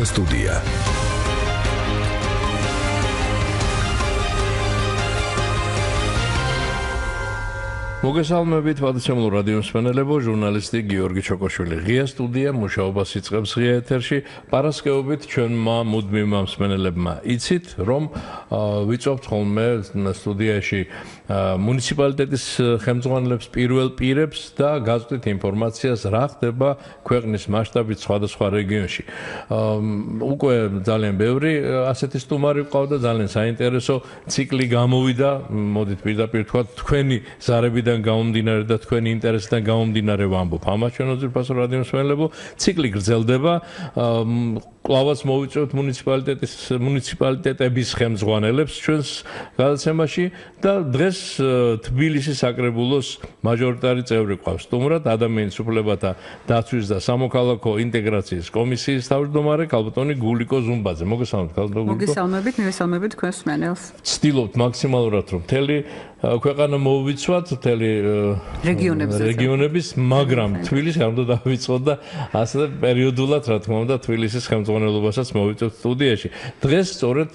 სტუდია. მოგესალმებით პატივისმცემლო რადიო მსმენელებო, ჟურნალისტი გიორგი ჩოკოშვილი. ღია სტუდია მუშაობას იწყებს ღია ეთერში. პარასკევობით ჩვენმა მუდმივმა მსმენელებმა იცით, რომ ვიწვევთ ხოლმე სტუდიაში მუნიციპალიტეტის ხელმძღვანელებს, პირველ პირებს და გაზრდით ინფორმაციას, რა ხდება ქვეყნის მასშტაბით სხვადასხვა რეგიონში. უკვე ძალიან ბევრი ასეთი სტუმარი ყავდა, ძალიან საინტერესო ციკლი გამოვიდა. მოდით პირდაპირ თქვა თქვენი ზარებიდან გამომდინარე და თქვენი ინტერესიდან გამომდინარე ვამბობ. ამას ჩვენ უძირფასო რადიო მსმენელებო, ციკლი გრძელდება. კლავაც მოვიწევთ მუნიციპალიტეტების ხელმძღვანელებს ჩვენს გადაცემაში და დღეს თბილისის საკრებულოს მაჟორიტარი წევრი ყავს. სტუმრად ადამიანის უფლებათა დაცვის და სამოქალაქო ინტეგრაციის კომისიის თავმჯდომარე ქალბატონი გულიკო ზუმბაძე. მოგესალმებით ქალბატონი გულიკო. მოგესალმებით, მივესალმებით თქვენს მსმენელს. ვცდილობთ მაქსიმალურად რომ მთელი ქვეყანა მოვიცვათ, მთელი რეგიონების, მაგრამ თბილისი არ უნდა დავიწყოთ და ასე პერიოდულად, რა თქმა უნდა, თბილისის ხელმძღვანელობასაც მოვიწევთ სტუდიაში. დღეს სწორედ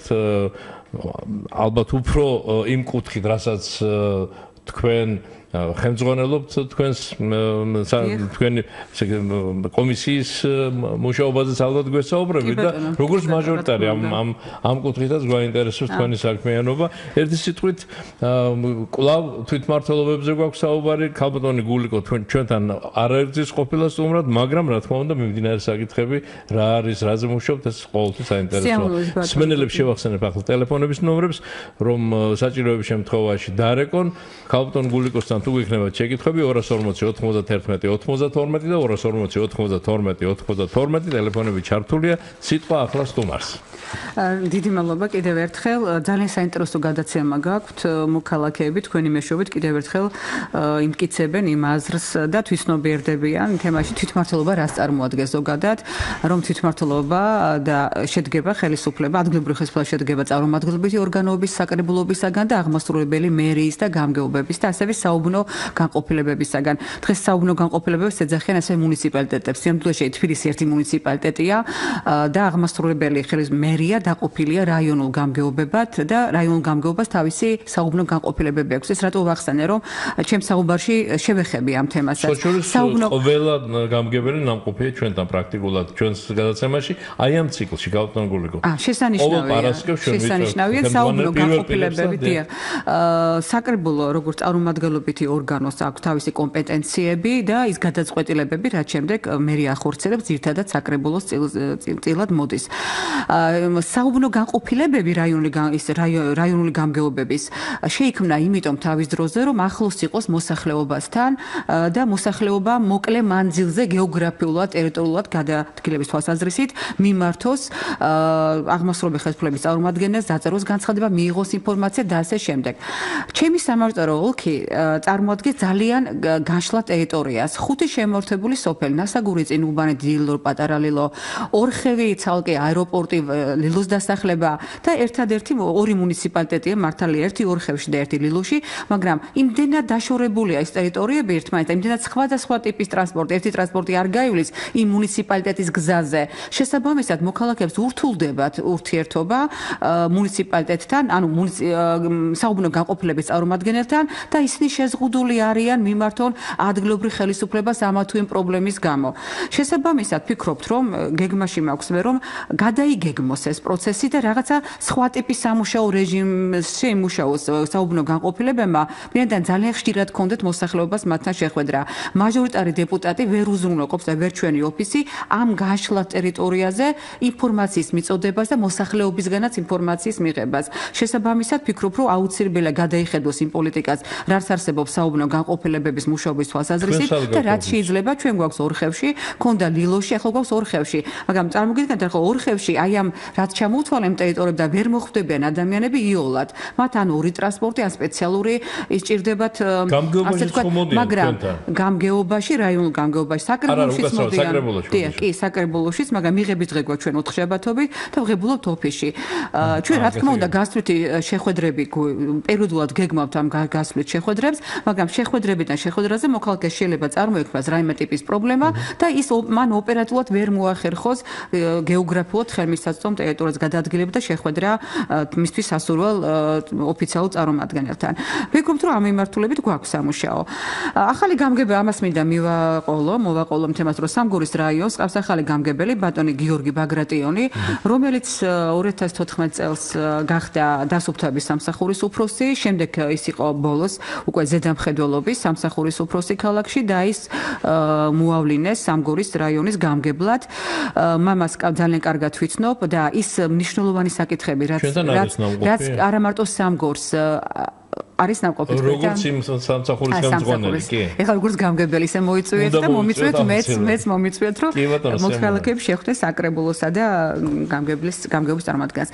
ალბათ უფრო იმ კუთხით, რასაც თქვენ ხელმძღვანელობთ თქვენი კომისიის მუშაობაზეც ალბათ გვესაუბრებით და როგორც მაჟორიტარი ამ კუთხითაც გვაინტერესებს თქვენი საქმიანობა. ერთი სიტყვით კვლავ თვითმმართველობებზე გვაქვს საუბარი. ქალბატონი გულიკო ჩვენთან არაერთის ყოფილა სტუმრად, მაგრამ რა თქმა უნდა მიმდინარე საკითხები რა არის, რაზე მუშაობთ, ეს ყოველთვის საინტერესოა. მსმენელებს შევახსენებ ახლა ტელეფონების ნომრებს, რომ საჭიროების შემთხვევაში დარეკონ. ქალბატონ გულიკოსთან თუ გიქნებათ შეკითხვები 240 91 92 და 240 92 92 ტელეფონები ჩართულია. სიტყვა ახლა სტუმარს. დიდი მადლობა კიდევ ერთხელ. ძალიან საინტერესო გადაცემა გაქვთ. მოქალაქეები თქვენი მეშვეობით კიდევ ერთხელ იმტკიცებენ იმ აზრს და თვითცნობიერდებიან თემაში თვითმმართველობა რას წარმოადგენს ზოგადად, რომ თვითმმართველობა და შედგება ხელისუფლება, ადგილობრივი ხელისუფლება შედგება წარმომადგენლობითი ორგანოების, საკრებულობისაგან და აღმასრულებელი მერიის და გამგეობების და ასევე საუბნო განყოფილებებისაგან. დღეს საუბნო განყოფილებებს ეძახიან ასევე მუნიციპალიტეტებს. სიამოვნებაში თბილისი ერთი მუნიციპალიტეტია და აღმასრულებელი მერია დაყოფილია რაიონულ გამგეობებად და რაიონულ გამგეობას თავისი საუბნო განყოფილებები აქვს. ეს რატო ვახსენე, რომ ჩემს საუბარში შევეხები ამ თემასაც. საუბნო ყველა გამგებელი ნამყოფია ჩვენთან პრაქტიკულად ჩვენს გადაცემაში, აი ამ ციკლში ქალბატონ გულიკო. შესანიშნავია საუბნო განყოფილებები. დიახ. საკრებულო როგორც წარმომადგენლობითი ორგანოს აქვს თავისი კომპეტენციები და ის გადაწყვეტილებები, რაც შემდეგ მერია ახორციელებს ძირითადად საკრებულოს წილად მოდის. საუბნო განყოფილებები რაიონული გამგეობების შეიქმნა იმიტომ თავის დროზე, რომ ახლოს იყოს მოსახლეობასთან და მოსახლეობა მოკლე მანძილზე გეოგრაფიულად, ტერიტორიულად გადაადგილების თვალსაზრისით მიმართოს აღმასრულებელი ხელისუფლების წარმომადგენელს, დაწეროს განცხადება, მიიღოს ინფორმაცია და ასე შემდეგ. ჩემი სამარწარო ოლქი წარმოადგენს ძალიან განშლა ტერიტორიას. 5 შემორთებული სოფელი, ნასაგური, წინუბანი, დილო, პატარა ლილო, ორხევი, ცალკე აეროპორტი, ლილოს დასახლება და ერთადერთი ორი მუნიციპალიტეტია მართალია, ერთი ორხევში და ერთი ლილოში, მაგრამ იმდენად დაშორებულია ეს ტერიტორიები ერთმანეთთან, იმდენად სხვადასხვა ტიპის ტრანსპორტი, ერთი ტრანსპორტი არ გაივლის იმ მუნიციპალიტეტის გზაზე. შესაბამისად, მოქალაქეებს ურთულდებათ ურთიერთობა მუნიციპალიტეტთან, ანუ საუბნო განყოფილების წარმომადგენელთან და ისინი შეზღუდული არიან მიმართონ ადგილობრივ ხელისუფლებას ამა თუ იმ პრობლემის გამო. შესაბამისად, ფიქრობთ, რომ გეგმაში მაქვს მე, რომ გადაიგეგმოს ეს პროცესი და რაღაცა სხვა ტიპის სამუშაო რეჟიმში იმუშაოს საუბნო განყოფილებებმა, ვინაიდან ძალიან ხშირად ჰქონდეთ მოსახლეობას მათთან შეხვედრა. მაჟორიტარი დეპუტატი ვერ უზრუნველყოფს და ვერ ჩვენი ოფისი ამ განშლა ტერიტორიაზე ინფორმაციის მიწოდებას და მოსახლეობისგანაც ინფორმაციის მიღებას. შესაბამისად, ფიქრობ, რომ აუცილებელია გადაიხედოს იმ პოლიტიკას, რაც არსებობს საუბნო განყოფილებების მუშაობის თვალსაზრისით და რაც შეიძლება ჩვენ გვაქვს ორხევში, ქონდა ლილოში, ახლა გვაქვს ორხევში. მაგრამ წარმოგიდგენთ, ახლა ორხევში აი ამ რაც ჩამოუთვალე იმ ტერიტორიებს და ვერ მოხვდებიან ადამიანები იოლად. მათ ან ორი ტრანსპორტი, ან სპეციალური ისჭირდებათ, ასე ვთქვათ, მაგრამ გამგეობაში, რაიონულ გამგეობაში, საკრებულოშიც მოდიან. კი, საკრებულოშიც, მაგრამ მიღების დღე გვაქვს ჩვენ 4 შაბათობით და ვღებულობთ ოფისში. ჩვენ რა თქმა უნდა გასვლითი შეხვედრები პერიოდულად გეგმავთ ამ გასვლით შეხვედრებს, მაგრამ შეხვედრებიდან შეხვედრაზე მოქალაქეს შეიძლება წარმოექმნას რაიმე ტიპის პრობლემა და ის მან ოპერატიულად ვერ მოახერხოს გეოგრაფიულად ხელმისაწვდომ ტერიტორიას გადაადგილება და შეხვედრა მისთვის სასურველ ოფიციალურ წარმომადგენელთან. ვფიქრობთ, რომ ამ მიმართულებით გვაქვს სამუშაო. ახალი გამგებელი ამას მინდა მოვაყოლო თემას, რომ სამგორის რაიონს ყავს ახალი გამგებელი ბატონი გიორგი ბაგრატიონი, რომელიც 2014 წელს გახდა დასუფთავების სამსახურის უფროსი, შემდეგ ის იყო ბოლოს უკვე ზედამხედველობის სამსახურის უფროსი ქალაქში და ის მოავლინეს სამგორის რაიონის გამგებლად. მამას ძალიან კარგად ვიცნობ და ის მნიშვნელოვანი საკითხები, რაც არა მარტო სამგორს არის ნამყოფი როგორც იმ სამსახურის გამგებელი კი ეხლა როგორც გამგებელი ისე მოიწვიეთ და მომიწვიეთ მეც მომიწვიეთ რომ მოქალაქეებს შეხვდეს საკრებულოსა და გამგებლის წარმომადგენელს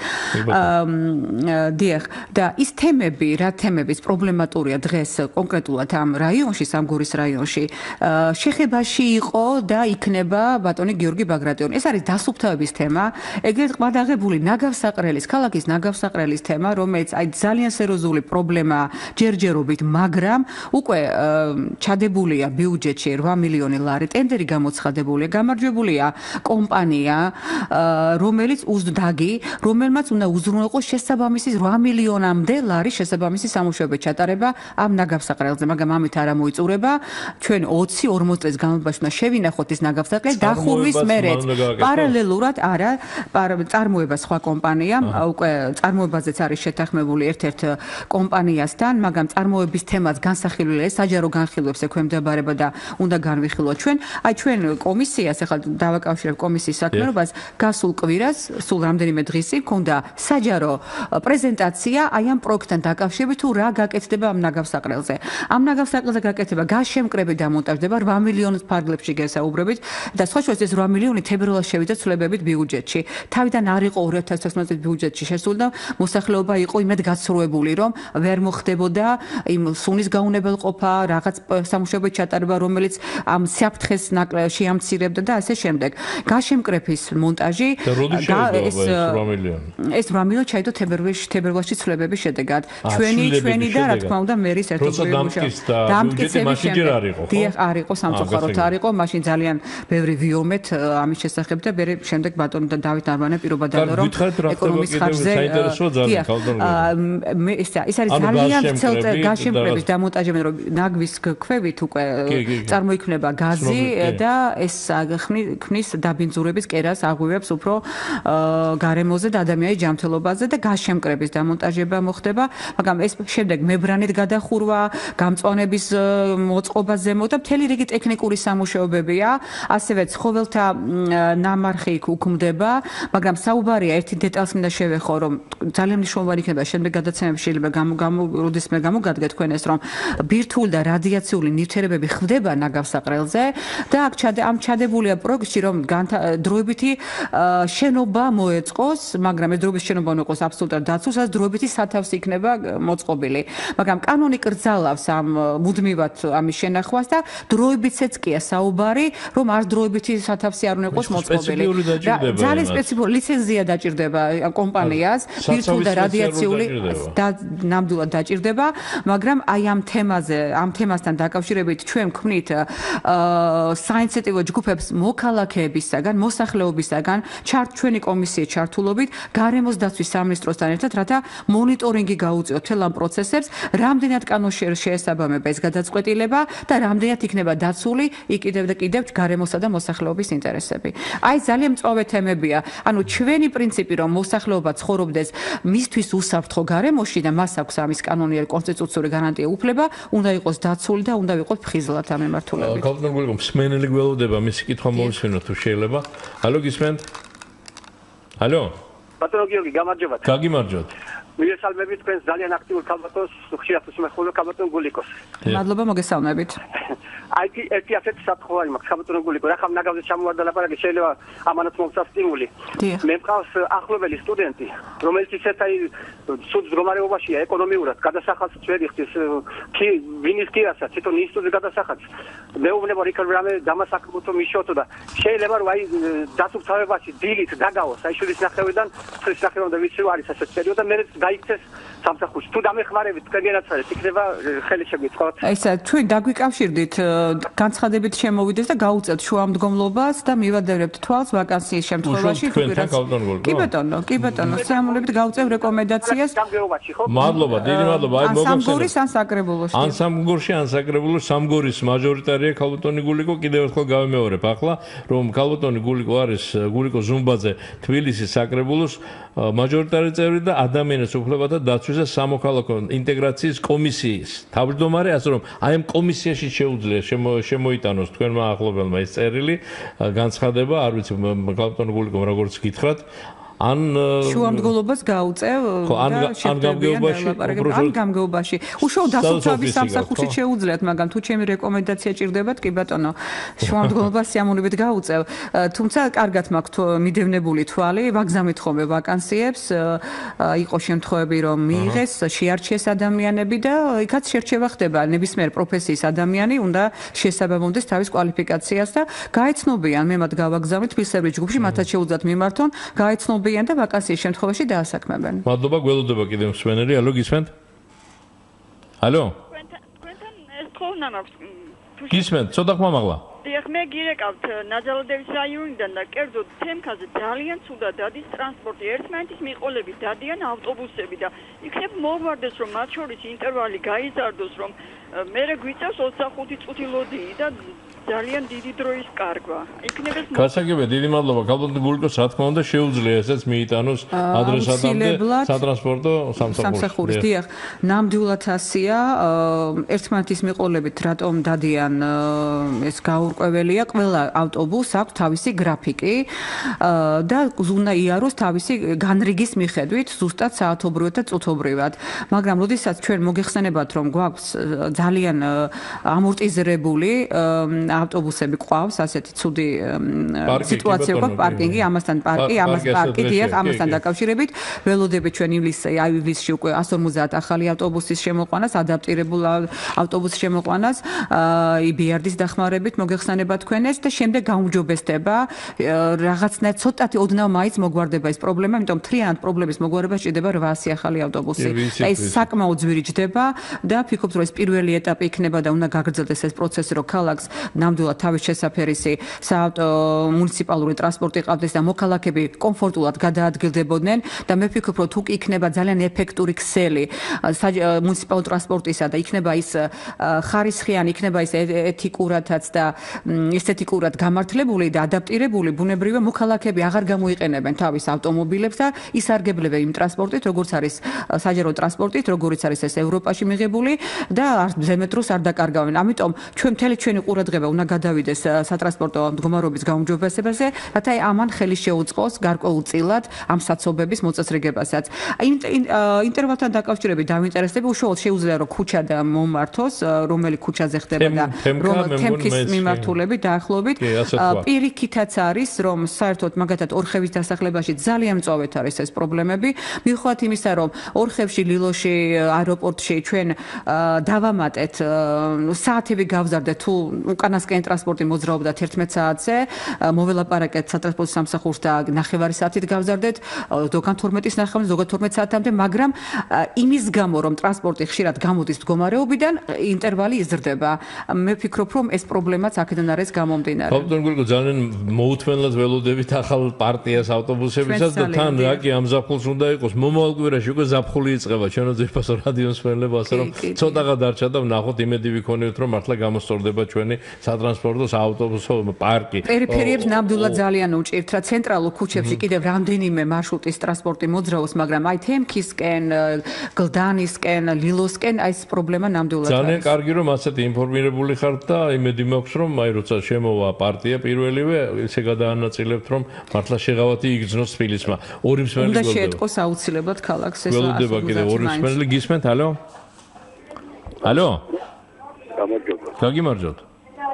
დიახ და ის თემები რა თემების პრობლემატურია დღეს კონკრეტულად ამ რაიონში სამგორის რაიონში შეხებაში იყო და იქნება ბატონი გიორგი ბაგრატიონი ეს არის დასუფთავების თემა ეგრეთ ყმადაღებული ნაგავსაყრელის ქალაქის ნაგავსაყრელის თემა რომელიც აი ძალიან სერიოზული პრობლემა ჯერჯერობით, მაგრამ უკვე ჩადებულია ბიუჯეტში 8 მილიონი ლარი, ტენდერი გამოცხადებულია, გამარჯვებულია კომპანია, რომელიც უზდაგი, რომელმაც უნდა უზრუნველყოს შესაბამისი 8 მილიონამდე ლარი შესაბამისი სამუშაოების ჩატარება ამ ნაგავსაყრელზე, მაგრამ ამით არ მოიწურება. ჩვენ 20-40 წლის განმავლობაში უნდა შევინახოთ ის ნაგავსაყრელი დახურვის მერეც. პარალელურად არა, წარმოება სხვა კომპანიამ, უკვე წარმოებაზეც არის შეთანხმებული ერთ-ერთ კომპანიასთან, მაგრამ წარმოების თემაც განსახილველია, საჯარო განხილვებს ექვემდებარება და უნდა განვიხილოთ ჩვენ. აი ჩვენ კომისიას ახლა დავაკავშირებ კომისიის საქმიანობას, გასულ კვირას, სულ რამდენიმე დღის წინ ქონდა საჯარო პრეზენტაცია აი ამ პროექტთან დაკავშირებით თუ რა გაკეთდება ამ ნაგავსაყრელზე. ამ ნაგავსაყრელზე გაკეთება გაშემკრები და მონტაჟდება 8 მილიონის ფარგლებში გესაუბრებით და სხვა შორის ეს 8 მილიონი თებერვალს შევიდა ცვლილებებით ბიუჯეტში. თავიდან არ იყო 2019 წლის ბიუჯეტში შესული და მოსახლეობა იყო იმედ გაცრუებული, რომ ვერ მოხდებოდა იმ სუნის გაუნებელყოფა, რაღაც სამუშაოების ჩატარება, რომელიც ამ საფრთხეს შეამცირებდა და ასე შემდეგ. გაშემკრების მონტაჟი ეს 8 მილიონი ჩაიდო თებერვალში ცვლილებების შედეგად. ჩვენი და რა თქმა უნდა მერის ერთობლივი მუშაობა. დამტკიცების შემდეგ. დიახ, არ იყო სამწუხაროდ არ იყო, მაშინ ძალიან ბევრი ვიომეთ ამის შესახებ და შემდეგ ბატონი და დავით არბანე პირობა დადო რომ ეკონომიკის ხარჯზე ის არის ძალიან ვრცელ გაშემკრების დამონტაჟებიდან რომ ნაგვის ქვევით უკვე წარმოიქმნება გაზი და ეს ქმნის დაბინძურების კერას აღვივებს უფრო გარემოზე და ადამიანის ჯანმრთელობაზე და გაშემკრების დამონტაჟება მოხდება, მაგრამ ეს შემდეგ მებრანით გადახურვა, გამწვანების მოწყობა ზემოთ და მთელი რიგი ტექნიკური სამუშაოებია, ასევე ცხოველთა ნამარხი უქმდება, მაგრამ საუბარია ერთი დეტალს მინდა შევეხო, რომ ძალიან მნიშვნელოვანი იქნება შემდეგ გადაცემებში შეიძლება როდესმე გამოგადგეთ თქვენ ეს რომ ბირთვული და რადიაციული ნივთიერებები ხდება ნაგავსაყრელზე და ამ ჩადებულია პროექტში რომ დროებითი შენობა მოეწყოს, მაგრამ ეს დროებითი შენობა უნდა იყოს აბსოლუტურად დაცული, დროებითი სათავსი იქნება მოწყობილი. მაგრამ კანონი კრძალავს ამ მუდმივად ამის შენახვას და დროებითაც კი საუბარი, რომ არ დროებითი სათავსი არ უნდა იყოს მოწყობილი. ძალიან სპეციფიკური ლიცენზია დაჭირდება კომპანიას, ბირთვული და რადიაციული ნამდვილად დაჭირდება, მაგრამ აი ამ თემასთან დაკავშირებით ჩვენ ვქმნით საინიციატივო ჯგუფებს მოქალაქეებისაგან, მოსახლეობისაგან, ჩვენი კომისიის ჩართულობით, გარემოს დაცვის სამინისტროსთან ერთად, რათა მონიტორინგი გაუწიოთ მთელ ამ პროცესებს, რამდენად კანონში შეესაბამება ეს გადაწყვეტილება და რამდენად იქნება დაცული კიდევ და კიდევ გარემოსა და მოსახლეობის ინტერესები. აი ძალიან მწვავე თემებია. ანუ ჩვენი პრინციპი რომ მოსახლეობა ცხოვრობდეს მისთვის უსაფრთხო გარემოში და მას აქვს ამის კანონიერი კონსტიტუციური გარანტია უფლება, უნდა იყოს დაცული და უნდა ვიყოთ ფხიზლად ამ მიმართულებით. გავდნობილიყო მსმენელი გველოდება მისი კითხვა მოვისმენოთ თუ შეიძლება. ალო გისმენთ? ალო? ბატონო გიორგი, გამარჯობათ. გაგიმარჯოთ. მოგესალმებით თქვენს ძალიან აქტიურ ქალბატონს, ხშირად უსმენთ ხოლმე ქალბატონ გულიკოს. მადლობა, მოგესალმებით. აი ერთი ასეთი საფრთხე მაქვს ხაბატონო გულიკო რა ხამ ნაგავზე ჩამოვარდა ლაპარაკი შეიძლება ამანაც მოვცას სტიმული მე მყავს ახლობელი სტუდენტი რომელიც ისეთ აი სულ მდგომარეობაშია ეკონომიურად გადასახადს ვერ იხდის ვინის კირასაც თვითონ ინსტიტუტის გადასახადს მეუბნება რიქარ რამე დამასაკუთო მიშოთო და შეიძლება რომ აი დათუქცავებაში დილით დაგავოს აი შურის ნახევრიდან წრის ნახევრამდე ვიცი არის ასეთ პერიოდი და მე დაიქცეს სამსახურში თუ დამეხმარებით თქვენგანაც იქნება ხელი შეგვიწყოთ ესა ჩვენ დაგვიკავშირდით განცხადებით შემოვიდეს და გაუწევთ შუამდგომლობას და მივადევრებთ თვალს ვაკანსიის შემთხვევაში თუ კი ბატონო სიამოვნებით გაუწევ რეკომენდაციას მადლობა დიდი მადლობა აი მოგახსენეთ ან საკრებულოში ან სამგორში ან საკრებულოში სამგორის მაჟორიტარია ქალბატონი გულიკო კიდევ ერთხელ გავიმეორებ ახლა რომ ქალბატონი გულიკო არის გულიკო ზუმბაძე თბილისის საკრებულოს მაჟორიტარი წევრი და ადამიანის უფლებათა დაცვის და სამოქალაქო ინტეგრაციის კომისიის თავმჯდომარე ასე რომ აი ამ კომისიაში შეუძლია შემოიტანოს თქვენმა ახლობელმა ეს წერილი განცხადება არ ვიცი ქალბატონი გულიკო როგორც გითხრათ ან შუამდგომლობას გაუწევ ან გამგეობაში უშუალოდ დასუფთავების სამსახურში შეუძლიათ მაგრამ თუ ჩემი რეკომენდაცია ჭირდებათ კი ბატონო შუამდგომლობას სიამოვნებით გაუწევ თუმცა კარგად მაქვს მიდევნებული თვალი ვაგზავნით ხოლმე ვაკანსიებს იყო შემთხვევები რომ მიიღეს შეარჩიეს ადამიანები და იქაც შერჩევა ხდება ნებისმიერ პროფესიის ადამიანი უნდა შესაბამოდეს თავის კვალიფიკაციას და გაეცნობიან მე მათ გავაგზავნით თბილისის ჯგუფში მათაც შეუძლიათ მიმართონ გაეცნობიან და ვაკანსიის შემთხვევაში დაასაქმებენ. მადლობა, გველოდება კიდევ მსვენელი. ალო, გისმენთ? ალო? თქვენთან ეს თხოვნა მაქვს. გისმენთ, ცოტა ხმა მაღლა. დიახ, მე გირეკავთ ნაძალადევის რაიონიდან და კერძოდ თემქაზე ძალიან ცუდად დადის ტრანსპორტი. ერთმანეთის მიყოლებით დადიან ავტობუსები და იქნებ მოვარდეს რომ მათ შორის ინტერვალი გაიზარდოს რომ მე გვიწევს 25 წუთი ლოდი და ძალიან დიდი დროის კარგვა. იქნებეს გასაგებია, დიდი მადლობა. ქალბატონი გულიკოს რა თქმა უნდა შეუძლია ესეც მიიტანოს ადრესატამდე სატრანსპორტო სამსახურის. დიახ, ნამდვილად ასია. ერთმანეთის მიყოლებით რატომ დადიან ეს გაურკვეველია. ყველა ავტობუსს აქვს თავისი გრაფიკი და უნდა იაროს თავისი განრიგის მიხედვით, ზუსტად საათობრივად და წუთობრივად. მაგრამ როდესაც ჩვენ მოგეხსენებათ რომ გვაქვს ძალიან ამორტიზირებული ავტობუსები ყავს ასეთი ცუდი სიტუაცია გვაქვს პარკინგი ამასთან პარკი დიახ ამასთან დაკავშირებით ველოდებით ჩვენ ივლისში უკვე 150 ახალი ავტობუსის შემოყვანას ადაპტირებულ ავტობუსის შემოყვანას იბიარდის დახმარებით მოგეხსენება თქვენეს და შემდეგ გაუმჯობესდება რაღაცნაირ ცოტათი ოდნავ მაინც მოგვარდება ეს პრობლემა იმიტომ მთლიანად პრობლემის მოგვარება სჭირდება 800 ახალი ავტობუსი და ეს საკმაოდ ძვირი ჯდება და ფიქრობთ რომ ეს პირველი ეტაპი იქნება და უნდა გაგრძელდეს ეს პროცესი რომ ქალაქს ნამდვილად თავის შესაფერისი მუნიციპალური ტრანსპორტი ყავდეს და მოქალაქეები კომფორტულად გადაადგილდებოდნენ და მე ვფიქრობ რომ თუ იქნება ძალიან ეფექტური ქსელი მუნიციპალურ ტრანსპორტისა და იქნება ის ხარისხიანი იქნება ის ეთიკურადაც და ესთეტიკურად გამართლებული და ადაპტირებული ბუნებრივია მოქალაქეები აღარ გამოიყენებენ თავის ავტომობილებს და ისარგებლებენ იმ ტრანსპორტით როგორც არის საჯარო ტრანსპორტით როგორიც არის ეს ევროპაში მიღებული და ზემეტროს არ დაკარგავენ ამიტომ ჩვენ მთელი ჩვენი ყურადღება უნდა გადავიდეს სატრანსპორტო მდგომარეობის გაუმჯობესებაზე, რათა ამან ხელი შეუწყოს გარკვეულწილად ამ საცობების მოწესრიგებასაც. ინტერვალთან დაკავშირებით დავინტერესდები, უშუალოდ შეუძლია რომ ქუჩა და მომართოს, რომელი ქუჩაზე ხდება და თემქის მიმართულებით დაახლოებით. პირიქითაც არის, რომ საერთოდ მაგათად ორხევის დასახლებაში ძალიან მწვავედ არის ეს პრობლემები. მიუხედავად იმისა, რომ ორხევში, ლილოში, აეროპორტში ჩვენ დავამატეთ საათები გავზარდეთ თუ უკანასკენ ტრანსპორტი მოძრაობდა 11 საათზე, მოველაპარაკეთ სატრანსპორტო სამსახურს და 9 საათით გავზარდეთ, ზოგან 12-ის ნახევარზე, ზოგან 12 საათამდე, მაგრამ იმის გამო, რომ ტრანსპორტი ხშირად გამოდის მდგომარეობიდან, ინტერვალი იზრდება. მე ვფიქრობ, რომ ეს პრობლემაც აქედან არის გამომდინარე. ქალბატონი გულიკო ძალიან მოუთმენლად ველოდებით ახალ პარტიას ავტობუსებისაც და თან რა კი ამ ზაფხულს უნდა იყოს. მომავალ კვირაში უკვე ზაფხული იწყება ჩვენო ძირფასო რადიოს მსმენელებო, ასე რომ ცოტაღა დარჩა და ვნახოთ იმედი ვიქონიოთ, რომ მართლა გამოსწორდება ჩვენი სატრანსპორტო საავტობუსო პარკი. პერიფერიებს ნამდვილად ძალიან უჭირთ, რა ცენტრალურ ქუჩებში კიდევ რამდენიმე მარშრუტის ტრანსპორტი მოძრაობს, მაგრამ აი თემქისკენ, გლდანისკენ, ლილოსკენ აი ეს პრობლემა ნამდვილად არის. ძალიან კარგი რომ ასეთი ინფორმირებული ხართ და იმედი მაქვს რომ აი როცა შემოვა პარტია პირველივე ისე გადაანაწილებთ რომ მართლა შეღავათი იგრძნოს თბილისმა. ორი მსმენელი გოლდება. უნდა შეეთყოს აუცილებლად ქალაქს ეს ველოდება კიდევ ორი მსმენელი გისმენთ? ალო? ალო? გამარჯობა. გაგიმარჯობთ.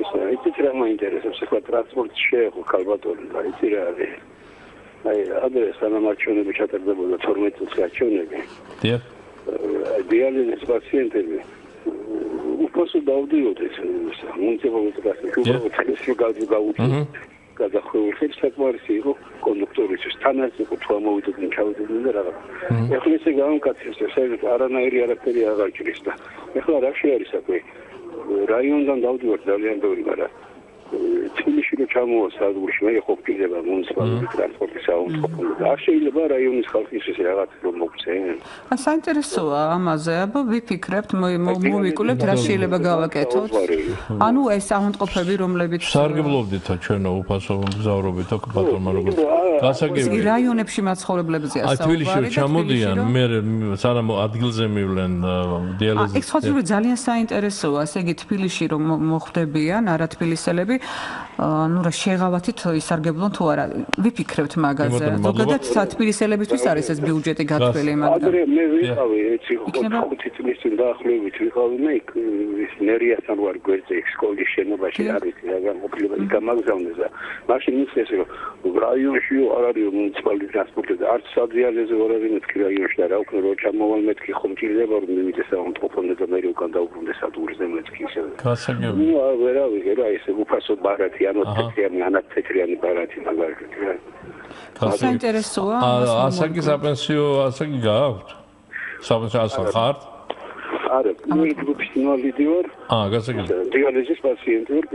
იცით რა მაინტერესებს ახლა ტრანსპორტი შეეხო ქალბატონი და იცი რა არის აი ადრე სანამ არჩევნები ჩატარდებოდა 12 წუთი არჩევნები დიახ დიალიზის პაციენტები უბრალოდ დავდიოდეს მუნიციპალიტეტში უბრალოდ გაუწევს გადახვეულებს საკმარისი იყო კონდუქტორისთვის თანაც იყო თუ ამოვიდნენ ჩავიდნენ და რაღაც ეხლა ესე გამკაცეს საერთოდ არანაირი არაფერი აღარ ჭრის და ეხლა რა შეარის საქმე რაიონიდან დავდივართ ძალიან ბევრი მაგრამ თბილისში რო ჩამოვა სადგურში მე ხო ვკიდება მუნიციპალური ტრანსპორტის საავტომობილო და არ შეიძლება რაიონის ხალხის ეს რაღაც რომ მოგვცენ საინტერესოა ამაზე აბა ვიფიქრებთ მოვიკულებთ რა შეიძლება გავაკეთოთ ანუ ეს ავადმყოფები რომლებიც სარგებლობდით ჩვენო უფასო მგზავრობით აქ ბატონმა როგორ გასაგებია რაიონებში მაცხოვრებლებზეა საუბარი თბილისში ჩამოდიან მე სანამ ადგილზე მივლენ დიალიზის ეს ხოთი ძალიან საინტერესოა ესე იგი თბილისში რომ მოხვდებიან არა თბილისელები ну რა შეღავათით ისარგებლონ თუ არა ვიფიქრებთ მაგაზე ზოგადად თბილისელებისთვის არის ეს ბიუჯეტი გათვლილი მაგრამ ადრე მე ვიყავი ეცი 5 წლის წინ დაახლოებით ვიყავი მე ის მერიასთან ვარ გვერდზე სკოლის შენობაში არის რა მოკლება გამაგზავნეს და მაშინ მისცეს რომ რაიონში არ არის მუნიციპალური ტრანსპორტი და არც სადიალეზე არ არის მეთქი რაიონში და რა უკვე რო ჩამოვალ მეთქი ხომ ჭირდება რომ მივიდეს საავადმყოფონე და მე უკან დაუბრუნდეს სადგურზე მეთქი ისე გასაგებია ну ვერავი რა ეს უფასო ბარათი ანუ თეთრიანი ბარათი მაგალითად საინტერესოა ასაკი საპენსიო ასაკი გააქვთ საპენსიო ხართ არა პირველი ჯგუფის ინვალიდი ვარ გასაგებია დიალიზის პაციენტი ვარ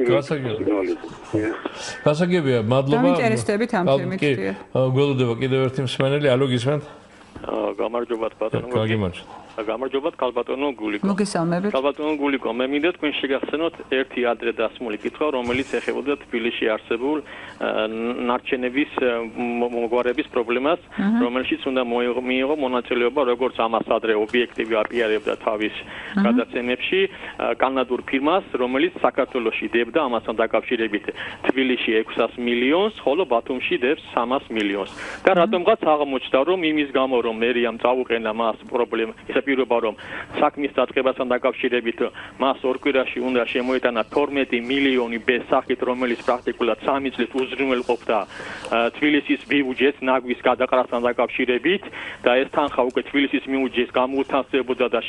გასაგებია მადლობა დაინტერესდებით ამ თემით გველოდება კიდევ ერთი მსმენელი ალო გისმენთ გამარჯობათ ბატონო გაგიმარჯობთ გამარჯობათ ქალბატონო გულიკო მოგესალმებით ქალბატონო გულიკო მე მინდა თქვენ შეგახსენოთ ერთი ადრე დასმული კითხვა რომელიც ეხებოდა თბილისში არსებულ ნარჩენების მოგვარების პრობლემას რომელშიც უნდა მიიღო მონაწილეობა როგორც ამას ადრე ობიექტივი აპიარებდა თავის გადაცემებში კანადურ ფირმას რომელიც საქართველოში დებდა ამასთან დაკავშირებით თბილისში 600 მილიონს ხოლო ბათუმში დებს 300 მილიონს და რატომღაც აღმოჩნდა რომ იმის გამო რომ მერიამ წაუყენა მას პრობლემა პირობა რომ საქმის დაწყებასთან დაკავშირებით მას ორ კვირაში უნდა შემოეტანა 12 მილიონი ბესახით რომელიც პრაქტიკულად 3 წლით უზრუნველყოფდა თბილისის ბიუჯეტს ნაგვის გადაყრასთან დაკავშირებით და ეს თანხა უკვე თბილისის ბიუჯეტს გამოუთანხმდებოდა და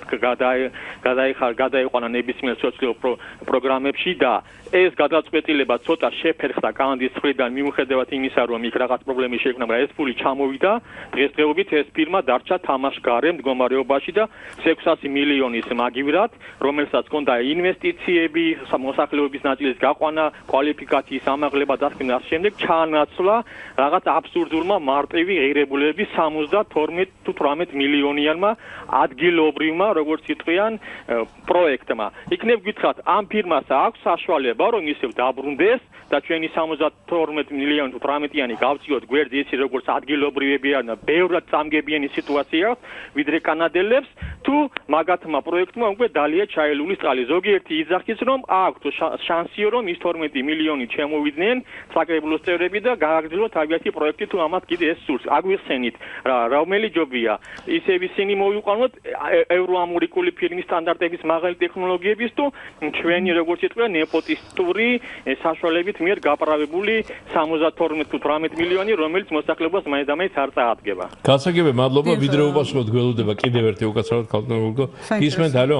შეეძლო გადაიყვანა ნებისმიერ სოციალურ პროგრამებში და ეს გადაწყვეტილება ცოტა შეფერხდა კანადის მხრიდან მიუხედავად იმისა რომ იქ რაღაც პრობლემები შეექმნა მაგრამ ეს ფული ჩამოვიდა დღესდღეობით ეს ფირმა დარჩა თამაშგარე მდგომარეობაში და 600 მილიონის მაგივრად რომელსაც ჰქონდა ინვესტიციები მოსახლეობის ნაწილის გაყვანა კვალიფიკაციის ამაღლება და ამ შემდეგ ჩაანაცვლა რაღაც აბსურდულმა მარტივი ღირებულებების 72 თუ 18 მილიონიანმა ადგილობრივმა როგორც იტყვიან პროექტმა იქნებ გითხრათ ამ ფირმას აქვს საშუალება რომ ისევ დაბრუნდეს და ჩვენი 72 მილიონი თუ 18-იანი გავწიოთ გვერდზე ისე როგორც ადგილობრივები არიან და ბევრად წამგებიანი სიტუაცია ვიდრე კანადელებს თუ მაგათმა პროექტმა უკვე დალია ჩაელულის წყალი ზოგიერთი იძახის რომ აქვთ შანსიო რომ ის 12 მილიონი შემოვიდნენ საკრებულოს წევრები და გააგრძელოთ თავიანთი პროექტი თუ ამათ კიდე ეს სურს აგვიხსენით რომელი ჯობია ისევ ისინი მოვიყვანოთ ევროამერიკული ფირმის სტანდარტების მაღალი ტექნოლოგიების თუ ჩვენი როგორც იტყვიან ნეპოტისტური საშუალებით მიერ გაправებული 72 თუ 18 მილიონი რომელიც მოსახლეობას მაინც არ წაადგება გასაგებია მადლობა ვიდრე უპასუხოთ გველოდება კიდევ ერთი უკაცრავად ქალბატონო გისმენთ ალო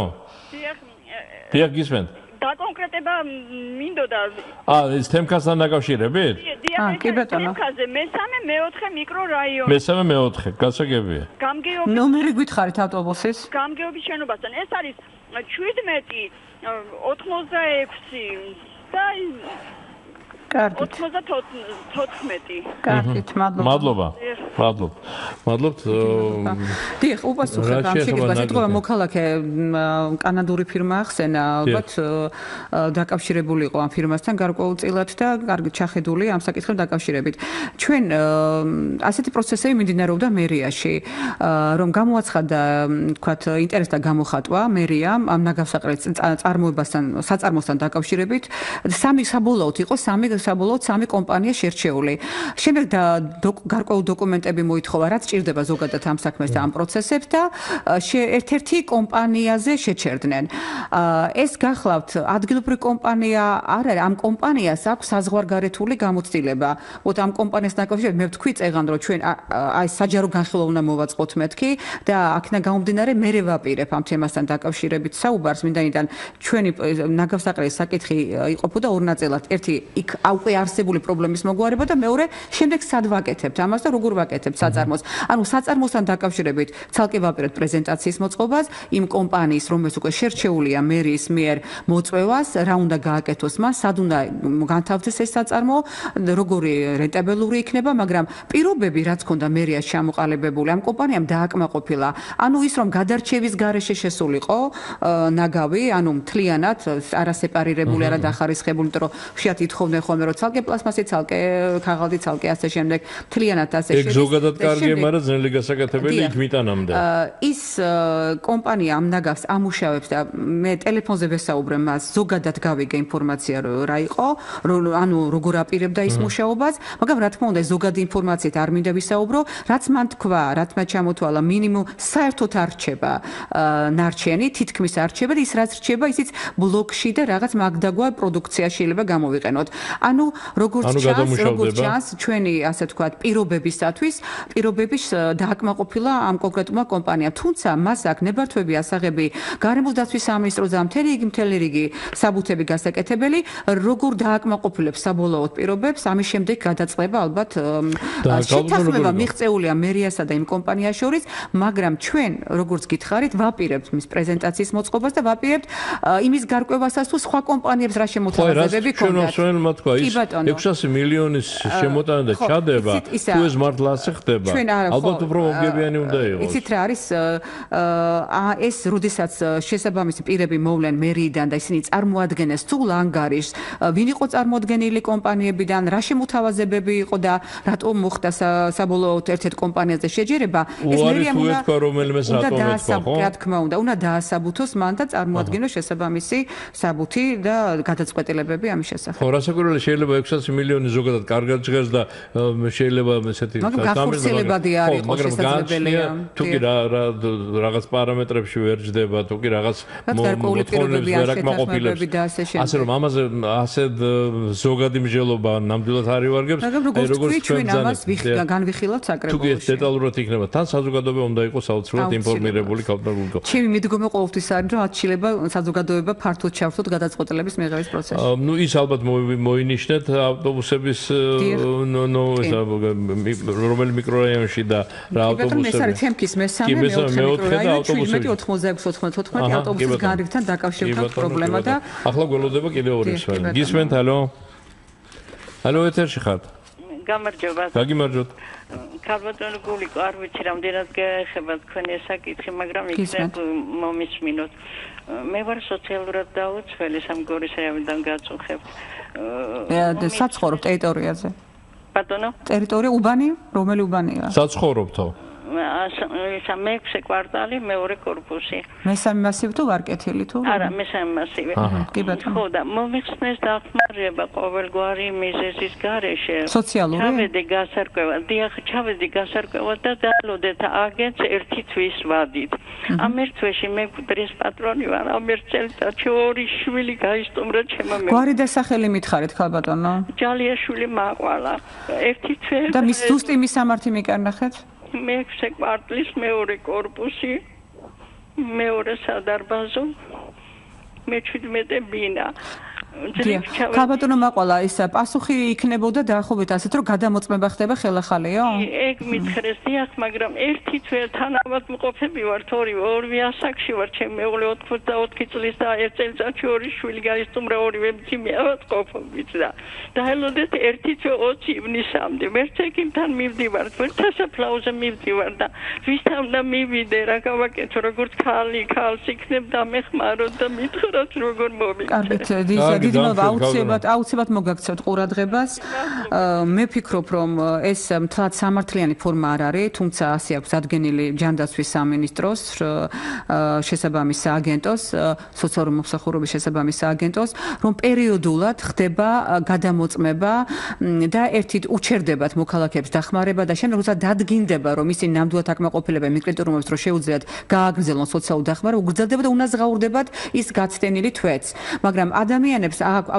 დიახ გისმენთ და კონკრეტება მინდოდა ეს თემქასთან დაკავშირებით კი ბატონო თემქაზე მესამე მეოთხე მიკრორაიონი მესამე მეოთხე გასაგებია ნომერი გითხარით ავტობუსის გამგეობის შენობასთან ეს არის 17 86 და კარგით 94 კარგით მადლობა მადლობთ დიახ უპასუხეთ ამ შეკითხვას ეთქვა მოქალაქე კანადური ფირმა ახსენა ალბათ დაკავშირებული იყო ამ ფირმასთან გარკვეულწილად და კარგი ჩახედული ამ საკითხთან დაკავშირებით ჩვენ ასეთი პროცესები მიმდინარეობდა მერიაში რომ გამოაცხადა თქვათ ინტერესთა გამოხატვა მერიამ ამ ნაგავსაყრელის წარმოებასთან საწარმოსთან დაკავშირებით სამი საბოლოოდ იყო სამი საბოლოოდ 3 კომპანია შერჩეული. შემდეგ გარკვეულ დოკუმენტები მოითხოვა, რაც ჭირდება ზოგადად ამ საქმეს და ამ პროცესებს და ერთ-ერთი კომპანიაზე შეჩერდნენ. ეს გახლავთ ადგილობრივი კომპანია არ არის, ამ კომპანიას აქვს საზღვარგარეთული გამოცდილება. მოთ ამ კომპანიას დაკავშირებით მე ვთქვი წეგან რომ ჩვენ აი საჯარო განხილვა უნდა მოვაწყოთ მეთქი და აქნა გამომდინარე მე ვაპირებ ამ თემასთან დაკავშირებით საუბარს მინდაიდან ჩვენი ნაგავსაყრელის საკითხი იყოფოდა ორ ნაწილად. ერთი იქ უკვე არსებული პრობლემის მოგვარება და მეორე შემდეგ სად ვაკეთებთ ამას და როგორ ვაკეთებთ საწარმოს. ანუ საწარმოსთან დაკავშირებით ცალკე ვაპირებთ პრეზენტაციის მოწყობას იმ კომპანიის რომელიც უკვე შერჩეულია მერიის მიერ მოწვევას, რა უნდა გააკეთოს მას, სად უნდა განთავსდეს ეს საწარმო, როგორი რენტაბელური იქნება, მაგრამ პირობები რაც ქონდა მერიას ჩამოყალიბებული ამ კომპანიამ დააკმაყოფილა. ანუ ის რომ გადარჩევის გარეშე შესულიყო ნაგავი, ანუ მთლიანად არასეპარირებული, არა დახარისხებული, იმიტომ რომ ხშირად ითხოვდნენ ხოლმე რომ ცალკე პლასმასი, ცალკე ქაღალდი, ცალკე ასე შემდეგ, მთლიანად ასე ეგ ზოგადად კარგია, მაგრამ ძნელი გასაკეთებელი იქ მიტანამდე. ის კომპანია ამ ნაგავს ამუშავებს და მე ტელეფონზე ვესაუბრე მას, ზოგადად გავიგე ინფორმაცია რა იყო, ანუ როგორ აპირებდა ის მუშაობას, მაგრამ რა თქმა უნდა ზოგადი ინფორმაციით არ მინდა ვისაუბრო, რაც მან თქვა, რაც მათ ჩამოთვალა, მინიმუმ საერთოდ არ რჩება ნარჩენი, თითქმის არ რჩება და ის რაც რჩება, ისიც ბლოკში და რაღაც მაგდაგვა პროდუქცია შეიძლება გამოვიყენოთ. ანუ როგორც ჩანს, ჩვენი ასე ვთქვათ, პირობებისათვის, პირობების დააკმაყოფილა ამ კონკრეტულმა კომპანიამ, თუმცა მას აქ ნებართვები ასაღები გარემოს დაცვის სამინისტროს და მთელი რიგი საბუთები გასაკეთებელი, როგორ დააკმაყოფილებს საბოლოოდ პირობებს, ამის შემდეგ გადაწყდება ალბათ შეთანხმება მიღწეულია მერიასა და იმ კომპანიას შორის, მაგრამ ჩვენ როგორც გითხარით, ვაპირებთ მის პრეზენტაციის მოწყობას და ვაპირებთ იმის გარკვევასაც თუ სხვა კომპანიებს რა შემოთავაზებები ქონდათ. ჩვენ თქვა ის 600 მილიონის შემოტანა და ჩადება, თუ ეს მართლა ასე ხდება, ალბათ უფრო მომგებიანი უნდა იყოს. იცით რა არის ეს როდესაც შესაბამისი პირები მოვლენ მერიიდან და ისინი წარმოადგენენ სულ ანგარიშს, ვინ იყო წარმოადგენილი კომპანიებიდან, რა შემოთავაზებები იყო და რატომ მოხდა საბოლოოდ ერთ-ერთ კომპანიაზე შეჯერება, ეს მერიამ რა თქმა უნდა დაასაბუთოს მან და წარმოადგინოს შესაბამისი საბუთი და გადაწყვეტილებები ამის შესახებ. ხო, რასაკვირველია შეიძლება 600 მილიონი ზოგადად კარგად ჟღერს და შეიძლება ესეთი გახურცილებადი არ იყოს შესაძლებელია. თუ კი რაღაც პარამეტრებში ვერ ჯდება, თუ კი რაღაც მოთხოვნებს ვერ აკმაყოფილებს. ასე რომ ამაზე ასე ზოგადი მსჯელობა ნამდვილად არ ივარგებს. როგორც ჩვენ ამას განვიხილავთ საკრებულოში. თუ კი დეტალურად იქნება, თან საზოგადოება უნდა იყოს აუცილებლად ინფორმირებული კავშირი. ჩემი მიდგომა ყოველთვის არის, რომ შეიძლება საზოგადოება ფართოდ ჩართოთ გადაწყვეტილების მიღების პროცესში. ნუ ის ალბათ მოინიშნეთ ავტობუსების რომელი მიკრორაიონში და რა ავტობუსები. ეს არის თემქის მესამე, მეოთხე და ავტობუსები 76-94 ავტობუსის განრიგთან დაკავშირებით პრობლემა და ახლა გველოდება კიდევ ორი მსმენელი. გისმენთ, ალო? ალო, ეთერში ხართ? გამარჯობა. გაგიმარჯოთ. ქალბატონო გულიკო, არ ვიცი რამდენად გაეხება თქვენი საკითხი, მაგრამ იქნებ მომისმინოთ. მე ვარ სოციალურად დაუცველი სამგორის რაიონიდან გაწუხებთ. საცხოვრობ ტერიტორიაზე. ბატონო? ტერიტორია უბანი? რომელი უბანია? საცხოვრობთო. მე-6 კვარტალი, მეორე კორპუსი. მესამე მასივი თუ ვარკეთილი თუ? არა, მესამე მასივი. კი ბატონო. ხო და მომიხსნეს დახმარება ყოველგვარი მიზეზის გარეშე. სოციალური? ჩავედი გასარკვევად და დალოდეთ აგენტს ერთი თვის ვადით. ამ ერთ თვეში მე კვდრის პატრონი ვარ, ამ ერთ წელიწადში 2 შვილი გაისტუმრა ჩემმა მე. გვარი და სახელი მითხარით ქალბატონო? ჯალიაშვილი მაყვალა. ერთი თვე და მის ზუსტი მისამართი მიკარნახეთ? მე-6 კვარტლის მეორე კორპუსი, მეორე სადარბაზო, მე-17 ბინა. ქალბატონო მაყვალა, ის პასუხი იქნებოდა დაახლოებით ასეთ, რომ გადამოწმება ხდება ხელახალიო? ეგ მითხრეს დიახ, მაგრამ ერთი თვე თანაბრად მყოფები ვართ, ორივე ასაკში ვარ, ჩემი მეუღლე 84 წლის და ერთ წელიწადში 2 შვილი გაისტუმრა, ორივე მძიმე ავადმყოფობით და დაელოდეთ ერთი თვე 20 ივნისამდე. ვერც ექიმთან მივდივარ, ვერც სასაფლაოზე მივდივარ და ვისთან უნდა მივიდე, რა გავაკეთო, როგორც ქალს იქნებ დამეხმაროთ და მითხრათ როგორ მომიქცე. კარგით, აუცილებლად მოგაქცევთ ყურადღებას. მე ვფიქრობ, რომ ეს მთლად სამართლიანი ფორმა არ არის, თუმცა ასე აქვს ადგენილი ჯანდაცვის სამინისტროს, შესაბამის სააგენტოს, სოციალური მომსახურების შესაბამის სააგენტოს, რომ პერიოდულად ხდება გადამოწმება და ერთით უჩერდებათ მოქალაქეებს დახმარება და შემდეგ როცა დადგინდება, რომ ისინი ნამდვილად აქმაყოფილებენ იმ კრიტერიუმებს, რომ შეუძლიათ გააგრძელონ სოციალურ დახმარება, უგრძელდება და უნაზღაურდებათ ის გაცდენილი თვეც. მაგრამ ადამიანებს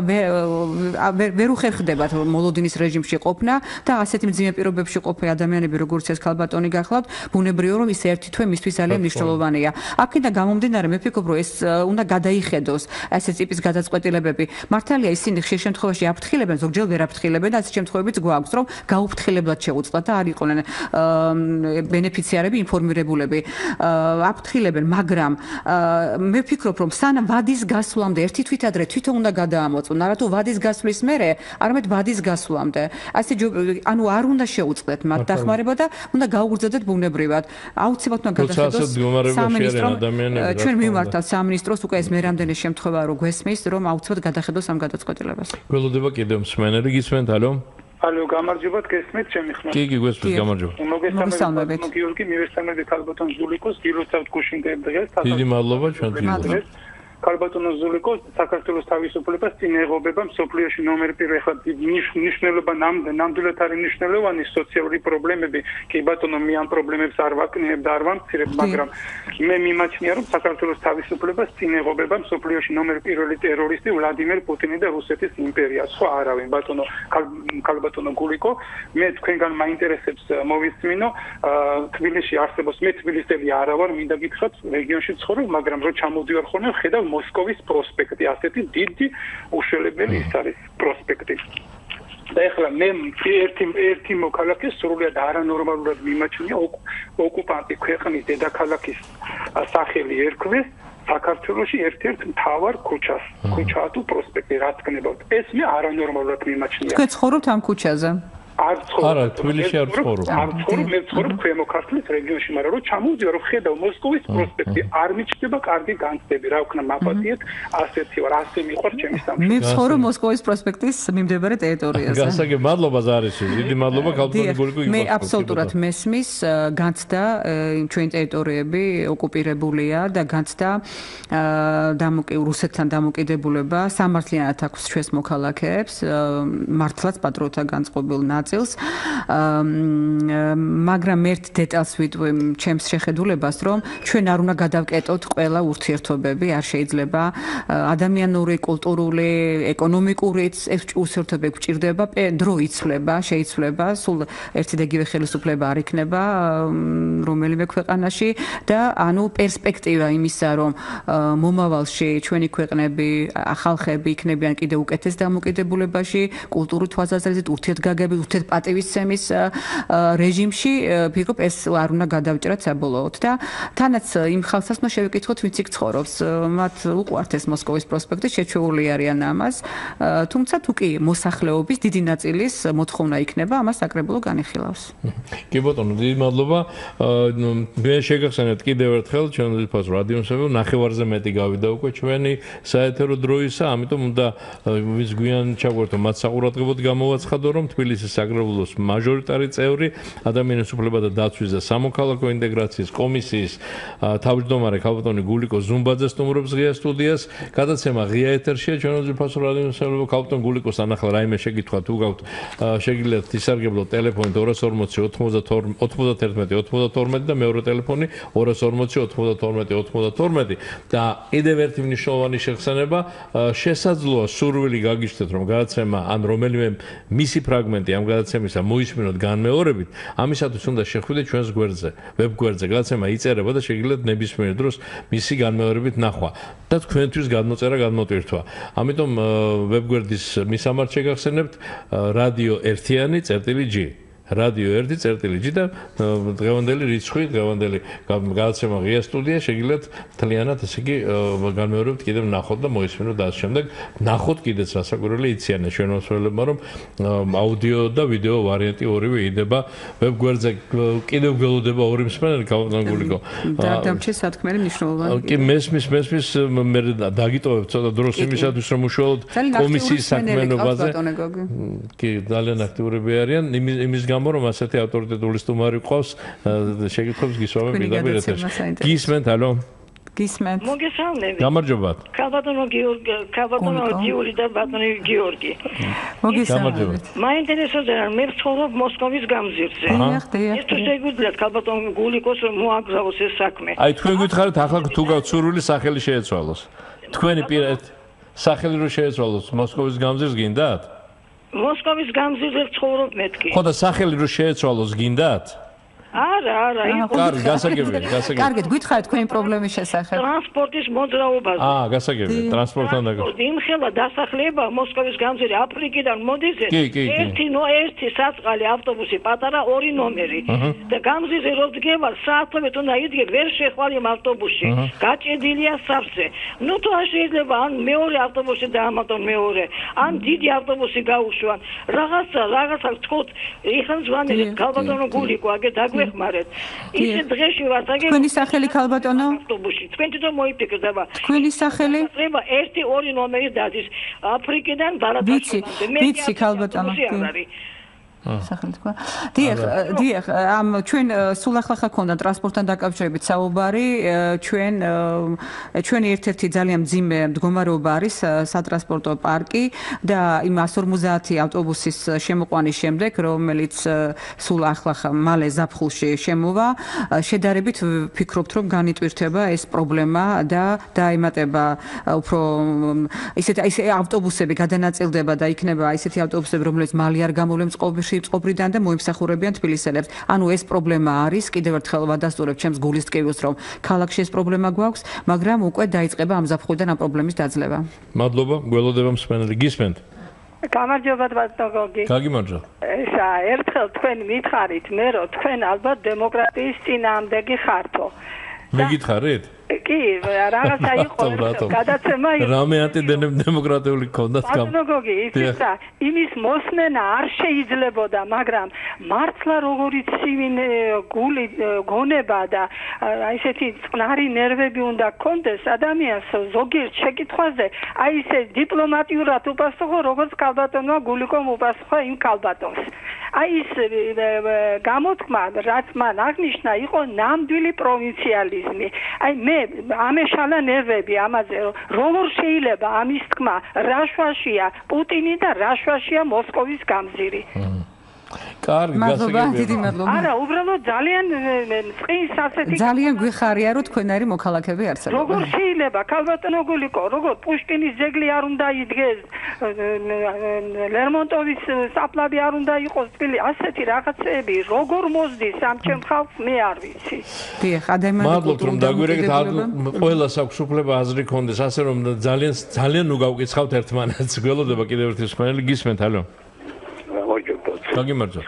ვერ უხერხდებათ მოლოდინის რეჟიმში ყოფნა და ასეთი მძიმე პირობებში ყოფილი ადამიანები, როგორც ეს ქალბატონი გახლავთ, ბუნებრივია, რომ ის ერთი თვე მისთვის ძალიან მნიშვნელოვანია. აქედან გამომდინარე, მე ვფიქრობ, რომ ეს უნდა გადაიხედოს ასეთ ტიპის გადაწყვეტილებები. მართალია ისინი ხშირ შემთხვევაში აფრთხილებენ, ზოგჯერ ვერ აფრთხილებენ და ასეთ შემთხვევებიც გვაქვს, რომ გაუფრთხილებლად შეუწყდათ და არ იყვნენ ბენეფიციარები ინფორმირებულები. აფრთხილებენ, მაგრამ მე ვფიქრობ, რომ სანამ ვადის გასვლამდე ერთი თვით ადრე თვითონ უნდა გადაამოწმონ, არა თუ ვადის გასვლის მერე, არამედ ვადის გასვლამდე. ანუ არ უნდა შეუწყდეთ მათ დახმარება და უნდა გაუგრძელდეთ ბუნებრივად. აუცილებლად უნდა გადახედოს სამინისტრო. ჩვენ მივმართავთ სამინისტროს უკვე ეს მე რამდენი შემთხვევა რო გვესმის, რომ აუცილებლად გადახედოს ამ გადაწყვეტილებას. გველოდება კიდევ მსმენელი გისმენთ, ალო? ალო, გამარჯობათ, გესმით ჩემი ხმა? კი, გვესმით, გამარჯობა. მოგესალმებით. გიორგი, მივესალმებით ქალბატონ ზულიკოს, გილოცავთ გუშინ დღეს. დიდი მადლობა ჩვენ. ქალბატონო ზულიკოს, საქართველოს თავისუფლებას წინ ეღობება მსოფლიოში ნომერ პირველი ხა ნიშნულობა ნამდვილად არის ნიშნულოვანი სოციალური პრობლემები. კი ბატონო, მე ამ პრობლემებს არ ვაკნიებ და არ ვამცირებ, მაგრამ მე მიმაჩნია, რომ საქართველოს თავისუფლებას წინ ეღობება მსოფლიოში ნომერ პირველი ტერორისტი ვლადიმერ პუტინი და რუსეთის იმპერია. სხვა არავინ, ბატონო, ქალბატონო გულიკო, მე თქვენგან მაინტერესებს მოვისმინო, თბილისში არსებობს, მე თბილისელი არა ვარ, მინდა გითხრათ, რეგიონში ცხოვრობ, მაგრამ რო ჩამოდივარ ხოლმე, ხედავ მოსკოვის პროსპექტი, ასეთი დიდი უშველებელი ის არის პროსპექტი. და ეხლა მე ერთი მოქალაქე სრულიად არანორმალურად მიმაჩნია ოკუპანტი ქვეყნის დედაქალაქის სახელი ერქვეს საქართველოში ერთ-ერთ მთავარ ქუჩას. ქუჩაა თუ პროსპექტი, რაც გნებავთ. ეს მე არანორმალურად მიმაჩნია. თქვენ ცხოვრობთ ამ ქუჩაზე? არა, თბილისში არ ცხოვრობ. მე ცხოვრობ ქვემო ქართლის რეგიონში, მაგრამ რო ჩამოვიდე, რომ ხედავ მოსკოვის პროსპექტი, არ მიჩნდება კარგი განცდები, რა ვქნა, მაპატიეთ, ასეთი ვარ, ასე მიყვარს ჩემი სამშობლო. მე ვცხოვრობ მოსკოვის პროსპექტის მიმდებარე ტერიტორიაზე. გასაგებ, მადლობა ზარიში, დიდი მადლობა ქალბატონი გულიკო. მე აბსოლუტურად მესმის, განცდა ჩვენი ტერიტორიები ოკუპირებულია და განცდა რუსეთთან დამოკიდებულება სამართლიანად აქვს ჩვენს მოქალაქეებს, მართლაც პატრიოტთა განწყობილ მაგრამ ერთ დეტალს ვიტყვი ჩემს შეხედულებას, რომ ჩვენ არ უნდა გადავკეტოთ ყველა ურთიერთობები, არ შეიძლება ადამიანური, კულტურული, ეკონომიკური ურთიერთობები გვჭირდება, დრო იცვლება, შეიცვლება, სულ ერთი და იგივე ხელისუფლება არ იქნება რომელიმე ქვეყანაში და ანუ პერსპექტივა იმისა, რომ მომავალში ჩვენი ქვეყნები, ხალხები იქნებიან კიდევ უკეთეს დამოკიდებულებაში, კულტურული თვალსაზრისით, ურთიერთგაგებით, ურთიერთპატივისცემის რეჟიმში, ვფიქრობ, ეს არ უნდა გადავჭრათ საბოლოოდ და თანაც იმ ხალხსაც უნდა შევეკითხოთ, ვინც იქ ცხოვრობს. მათ უყვართ ეს მოსკოვის პროსპექტი, შეჩეული არიან ამას, თუმცა თუ კი მოსახლეობის დიდი ნაწილის მოთხოვნა იქნება, ამას საკრებულო განიხილავს. კი ბატონო, დიდი მადლობა. მე შეგახსენებთ კიდევ ერთხელ ჩვენ ოფიციალურ რადიოსებულ ნახევარზე მეტი გავიდა უკვე ჩვენი საეთერო დროისა, ამიტომ უნდა ვის გვიან ჩაგვერთო მათ საყურადღებოდ გამოვაცხადო, რომ თბილისის საკრებულოს მაჟორიტარი წევრი ადამიანის უფლებათა დაცვის და სამოქალაქო ინტეგრაციის კომისიის თავმჯდომარე ქალბატონი გულიკო ზუმბაძე სტუმრობს ღია სტუდიას. გადაცემა ღია ეთერშია ჩვენ ოფიციალურ რადიოსებულ ქალბატონ გულიკოს ანახლა რაიმე შეკითხვა თუ გაქვთ, შეგიძლიათ ისარგებლოთ ტელეფონით 240 91 92 და მეორე ტელეფონი 240 92 92 და კიდევ ერთი მნიშვნელოვანი შეხსენება, შესაძლოა სურვილი გაგიჩნდეთ, რომ გადაცემა ან რომელიმე მისი ფრაგმენტი ამ გადაცემისა მოისმინოთ განმეორებით, ამისათვის უნდა შეხვიდეთ ჩვენს გვერდზე, ვებ გვერდზე. გადაცემა იწერება და შეგიძლიათ ნებისმიერ დროს მისი განმეორებით ნახვა და თქვენთვის გადმოწერა, გადმოტვირთვა. ამიტომ ვებ გვერდის მისამართ შეგახსენებთ radio1.g რადიო 1.წერტილი და დღევანდელი რიცხვი, დღევანდელი გადაცემა ღია სტუდია შეგიძლიათ მთლიანად ესე იგი განმეორებთ კიდევ ნახოთ და მოისმინოთ და ამ შემდეგ ნახოთ კიდეც რასაკვირველი იციან ჩვენ მოსვლებმა რომ აუდიო და ვიდეო ვარიანტი ორივე იდება ვებგვერდზე კიდევ გველოდება ორი მსმენელი კალბატონგულიკო და დამჩეს სათქმელი მნიშვნელოვანი კი მესმის მე დაგიტოვებ ცოტა დროს იმისათვის რომ უშუალოდ კომისიის საქმიანობაზე კი ძალიან აქტიურები არიან იმის გამო რომ ასეთი ავტორიტეტული სტუმარი ყავს შეკითხვებს გისვამებ პირდაპირ ეთერში გისმენთ ალო გისმენთ მოგესალმებით გამარჯობათ კალბატონო გიორგი და ბატონო გიორგი მოგესალმებით მაინტერესებდა მე ვცხოვრობ მოსკოვის გამზირზე ეს თუ შეგვიძლიათ კალბატონო გულიკოს რომ მოაგზავნოს ეს საქმე აი თქვენ გითხარით ახლა თუ გავცურული სახელი შეეცვალოს თქვენი პირად სახელი რო შეეცვალოს მოსკოვის გამზირს გინდათ მოსკოვის გამზირზე ვცხოვრობ მეთქი ხო და სახელი რო შეეცვალოს გინდათ არა კარგი გასაგებია კარგით გითხარით თქვენი პრობლემის შესახებ ტრანსპორტის მოძრაობაზე გასაგებია ტრანსპორტთან დაკავშირებით იმხელა დასახლება მოსკოვის გამზირი აფრიკიდან მოდის ერთი საწყალი ავტობუსი პატარა 2 ნომერი და გამზირზე რო დგება საათობით უნდა იდგე ვერ შეხვალ იმ ავტობუსში გაჭედილია სავსე ნუ თუ შეიძლება ან მეორე ავტობუსი დაამატონ მეორე ან დიდი ავტობუსი გაუშვან რაღაცა თქვით ეხლა ზვანელი კალბატონო გულიკო აგე დაგвехმარეთ ისე დღეში ვარ აგე თქვენი სახელი კალბატონო ავტობუსში თქვენ თვითონ მოიფიქრდება თქვენი სახელი treba 1-2 ნომერი დადის აფრიკიდან ბარათაშვილამდე ვიცი კალბატონო სახელი თქვა დიახ ამ ჩვენ სულ ახლა ქონდა ტრანსპორტთან დაკავშირებით საუბარი ჩვენი ერთ-ერთი ძალიან მძიმე მდგომარეობა არის სატრანსპორტო პარკი და იმ 150 ავტობუსის შემოყვანის შემდეგ რომელიც სულ ახლა მალე ზაფხულში შემოვა შედარებით ვფიქრობთ რომ განიტვირთება ეს პრობლემა და დაემატება უფრო ისეთი ავტობუსები გადანაწილდება და იქნება ისეთი ავტობუსები რომელიც მალე არ გამოვლენს წყობრიდან და მოიმსახურებიან თბილისელებს. ანუ ეს პრობლემა არის, კიდევ ერთხელ ვადასტურებ ჩემს გულის ტკივილს, რომ ქალაქში ეს პრობლემა გვაქვს, მაგრამ უკვე დაიწყება ამ ზაფხულიდან ამ პრობლემის დაძლევა. მადლობა, გველოდება მსმენელი, გისმენთ. გამარჯობა ბატონო. გაგიმარჯვა. ესა ერთხელ თქვენ მითხარით, მე რომ თქვენ ალბათ დემოკრატიის წინააღმდეგი ხართო. მე გითხარით? კი, რაღაცა იყო გადაცემა იყო. რამე ანტიდემოკრატიული ქონდათ კამ. ბატონო, ისა იმის მოსმენა არ შეიძლებოდა, მაგრამ მართლა როგორიც სიმინე გული გონება და ესეთი წყნარი ნერვები უნდა კონდეს ადამიანს ზოგიერთ შეკითხვაზე, აი ესე დიპლომატიურად უპასუხო, როგორც კალბატონმა გულიკომ უპასუხა იმ კალბატონს. აი ეს გამოთქმა, რაც მან აღნიშნა, იყო ნამდვილი პროვინციალიზმი. აი მე ამეშალა ნერვები ამაზე როგორ შეიძლება ამის თქმა რაშვაშია პუტინი და რაშვაშია მოსკოვის გამზირი კარგი გასაგებია არა უბრალოდ ძალიან წყის ასეთი ძალიან გვიხარია რომ თქვენარი მოქალაქეები არსებობენ როგორ შეიძლება კალბატონო გულიკო როგორ პუშკინის ძეგლი არ უნდა იდგეს ლერმონტოვის საფლავი არ უნდა იყოს თბილი ასეთი რაღაცეები როგორ მოსდის ამ ჩემ ხალხს მე არ ვიცი დიახ ადამიანები მადლობთ რომ დაგვირეკეთ ყველას აქვს უფლება აზრი კონდეს ასე რომ ძალიან ნუ გავკითხავთ ერთმანეთს გველოდება კიდევ ერთი მსმენელი გისმენთ ალო გაგიმარჯვა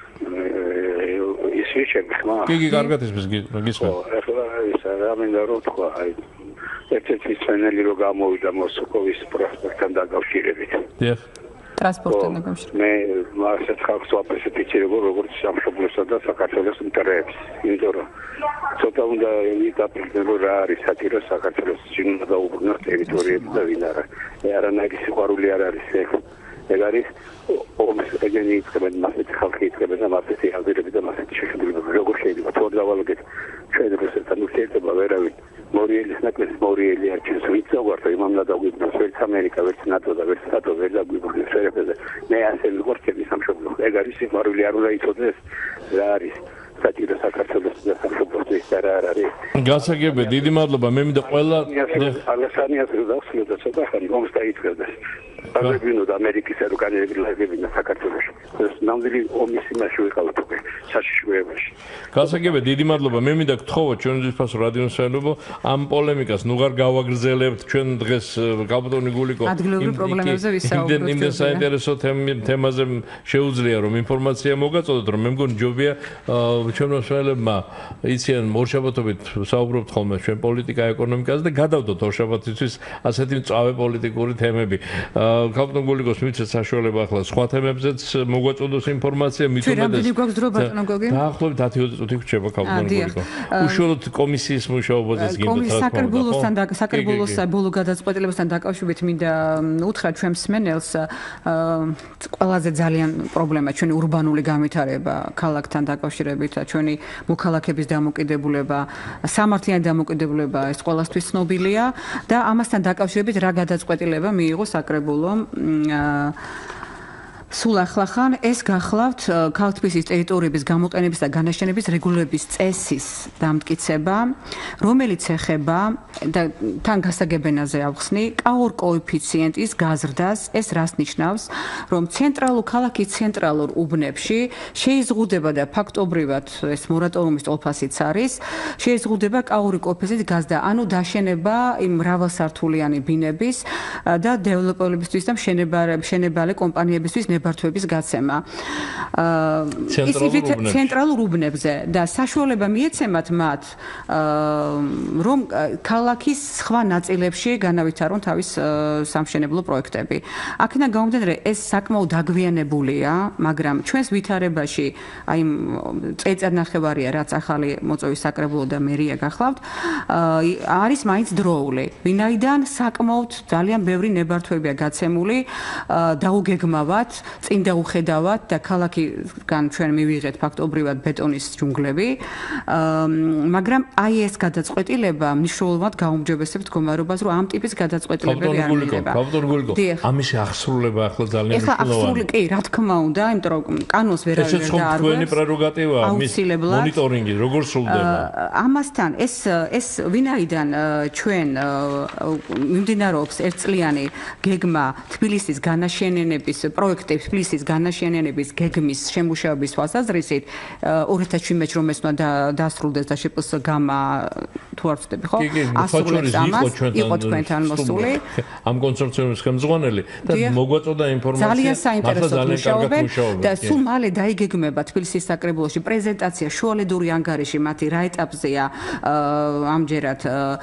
ისე შეგხმა კი კარგად ისმის გისმენთ ახლა ის რამინდა რომ თქვა აი ერთ-ერთი სცენარი რო გამოვიდა მოსკოვის პროსპექტთან დაკავშირებით დიახ ტრანსპორტთან დაკავშირებით მე მასეთ ხალხს ვაპრესებიჩი როგორც სამშობლოსა და საქართველოს ინტერესს იმიტომ რომ ცოტა უნდა ვიდაფრინო რა არის სატირო საქართველოს შინაგან დაუბრუნოს ტერიტორიები და ვინ არა არანაირი სიყვარული არ არის ეგ არის ომის ეგენი იწყებენ მასეთი ხალხი იწყებენ და მასეთი აზრები და მასეთი შეხედულებები როგორ შეიძლება თორ დავალგეთ ჩვენ რუსეთთან ურთიერთობა ვერავინ მორიელის ნაკლებს მორიელი არჩევს ვიცავართ იმამ და დაგვიბრუნოს ვერც ამერიკა ვერც ნატო და ვერც ნატო ვერ დაგვიბრუნოს შეერთებაზე მე ასე ვიყურები სამშობლო ეგ არის სიყვარული არ უნდა იცოდეს რა არის სატირო საქართველოს და სამშობლოს არა არის გასაგებია დიდი მადლობა მე მინდა ყველა ალესანიას დავსრულდა ცოტა ხანი ომს დაიწყებდეს აღებინოთ ამერიკისა რო განეღებინა საქართველოში. ეს ნამდვილი ომის იმაში ვიყავთ უკვე საშიშროებაში. გასაგებია, დიდი მადლობა. მე მინდა გთხოვოთ ჩვენთვის ფასო რადიოს საერთო ამ პოლემიკას ნუ არ გავაგრძელებთ ჩვენ დღეს გაბატონი გულიკო ადგილობრივ პრობლემებზე ვისაუბრებთ. იმდენ საინტერესო თემაზე შეუძლია რომ ინფორმაცია მოგაწოდოთ რომ მე მგონი ჯობია ჩვენო მსმენელებმა იციან ორშაბათობით საუბრობთ ხოლმე ჩვენ პოლიტიკა ეკონომიკაზე და გადავდოთ ორშაბათისთვის ასეთი მწვავე პოლიტიკური თემები. გაბატონ გულიკოს მიცეთ საშუალება ახლა სხვა თემებზეც მოგვაწოდოს ინფორმაცია მithumedes. რამდენი გვაქვს დრო ბატონო გოგი? დაახლოებით 10-20 წუთი გრჩება გაბატონ გულიკო. უშუალოდ კომისიის მუშაობაზეც გინდა საკრებულოსთან ბოლო გადაწყვეტილებასთან დაკავშირებით მინდა უთხრა ჩვენ მსმენელს ყველაზე ძალიან პრობლემა ჩვენი ურბანული განვითარება ქალაქთან დაკავშირებით ჩვენი მოქალაქეების დამოკიდებულება სამართლიანი დამოკიდებულება ეს ყველასთვის ცნობილია და ამასთან დაკავშირებით რა გადაწყვეტილება მიიღო საკრებულომ სულ ახლახან ეს გახლავთ ქართლის ტერიტორიების გამოყენების და განაშენების რეგულირების წესის დამტკიცება, რომელიც ეხება და თან გასაგებენაზე ავხსნი კაორ კოეფიციენტის გაზრდას. ეს რას ნიშნავს, რომ ქალაქის ცენტრალურ უბნებში შეიზღუდება და ფაქტობრივად ეს მორატორიუმის ტოლფასიც არის, შეიზღუდება კაორი კოეფიციენტის გაზრდა, ანუ დაშენება იმ მრავალსართულიანი ბინების და დეველოპერებისთვის და მშენებარე კომპანიებისთვის ბართვების გაცემა. ცენტრალურ უბნებზე და საშუალება მიეცემათ მათ რომ ქალაქის სხვა ნაწილებში განავითარონ თავის სამშენებლო პროექტები. აქედან გამომდინარე ეს საკმაოდ დაგვიანებულია, მაგრამ ჩვენს ვითარებაში აი წელიწადნახევარია რაც ახალი მოწვევის საკრებულო და მერია გახლავთ, არის მაინც დროული. ვინაიდან საკმაოდ ძალიან ბევრი ნებართვებია გაცემული დაუგეგმავად წინ დაუხედავად და ქალაქიდან ჩვენ მივიღეთ ფაქტობრივად ბეტონის ჯუნგლები, მაგრამ აი ეს გადაწყვეტილება მნიშვნელოვნად გაუმჯობესებს მდგომარეობას, რომ ამ ტიპის გადაწყვეტილებები არ მიიღება. გაბატონ გულიკო, ამისი ახსრულება ახლა ძალიან მნიშვნელოვანია. კი, რა თქმა უნდა, იმიტომ რომ კანონს ვერავინ არ დაარღვევს. ეს თქვენი პრეროგატივაა, მის მონიტორინგი როგორ სრულდება? ამასთან ეს ვინაიდან ჩვენ მიმდინარეობს ერთწლიანი გეგმა თბილისის განაშენიანების პროექტი თბილისის განაშენიანების გეგმის შემუშავების თვალსაზრისით 2017-ში რომ ეს უნდა დასრულდეს და შეპს გამა თუ არ ვცდები ხო? ასრულებს ამას, იყო ჩვენთან მოსული. ამ კონსორციუმის ხელმძღვანელი და მოგვაწოდა ინფორმაცია. ძალიან საინტერესო მუშაობენ და სულ მალე დაიგეგმება თბილისის საკრებულოში პრეზენტაცია შუალედური ანგარიში მათი რა ეტაპზეა ამჯერად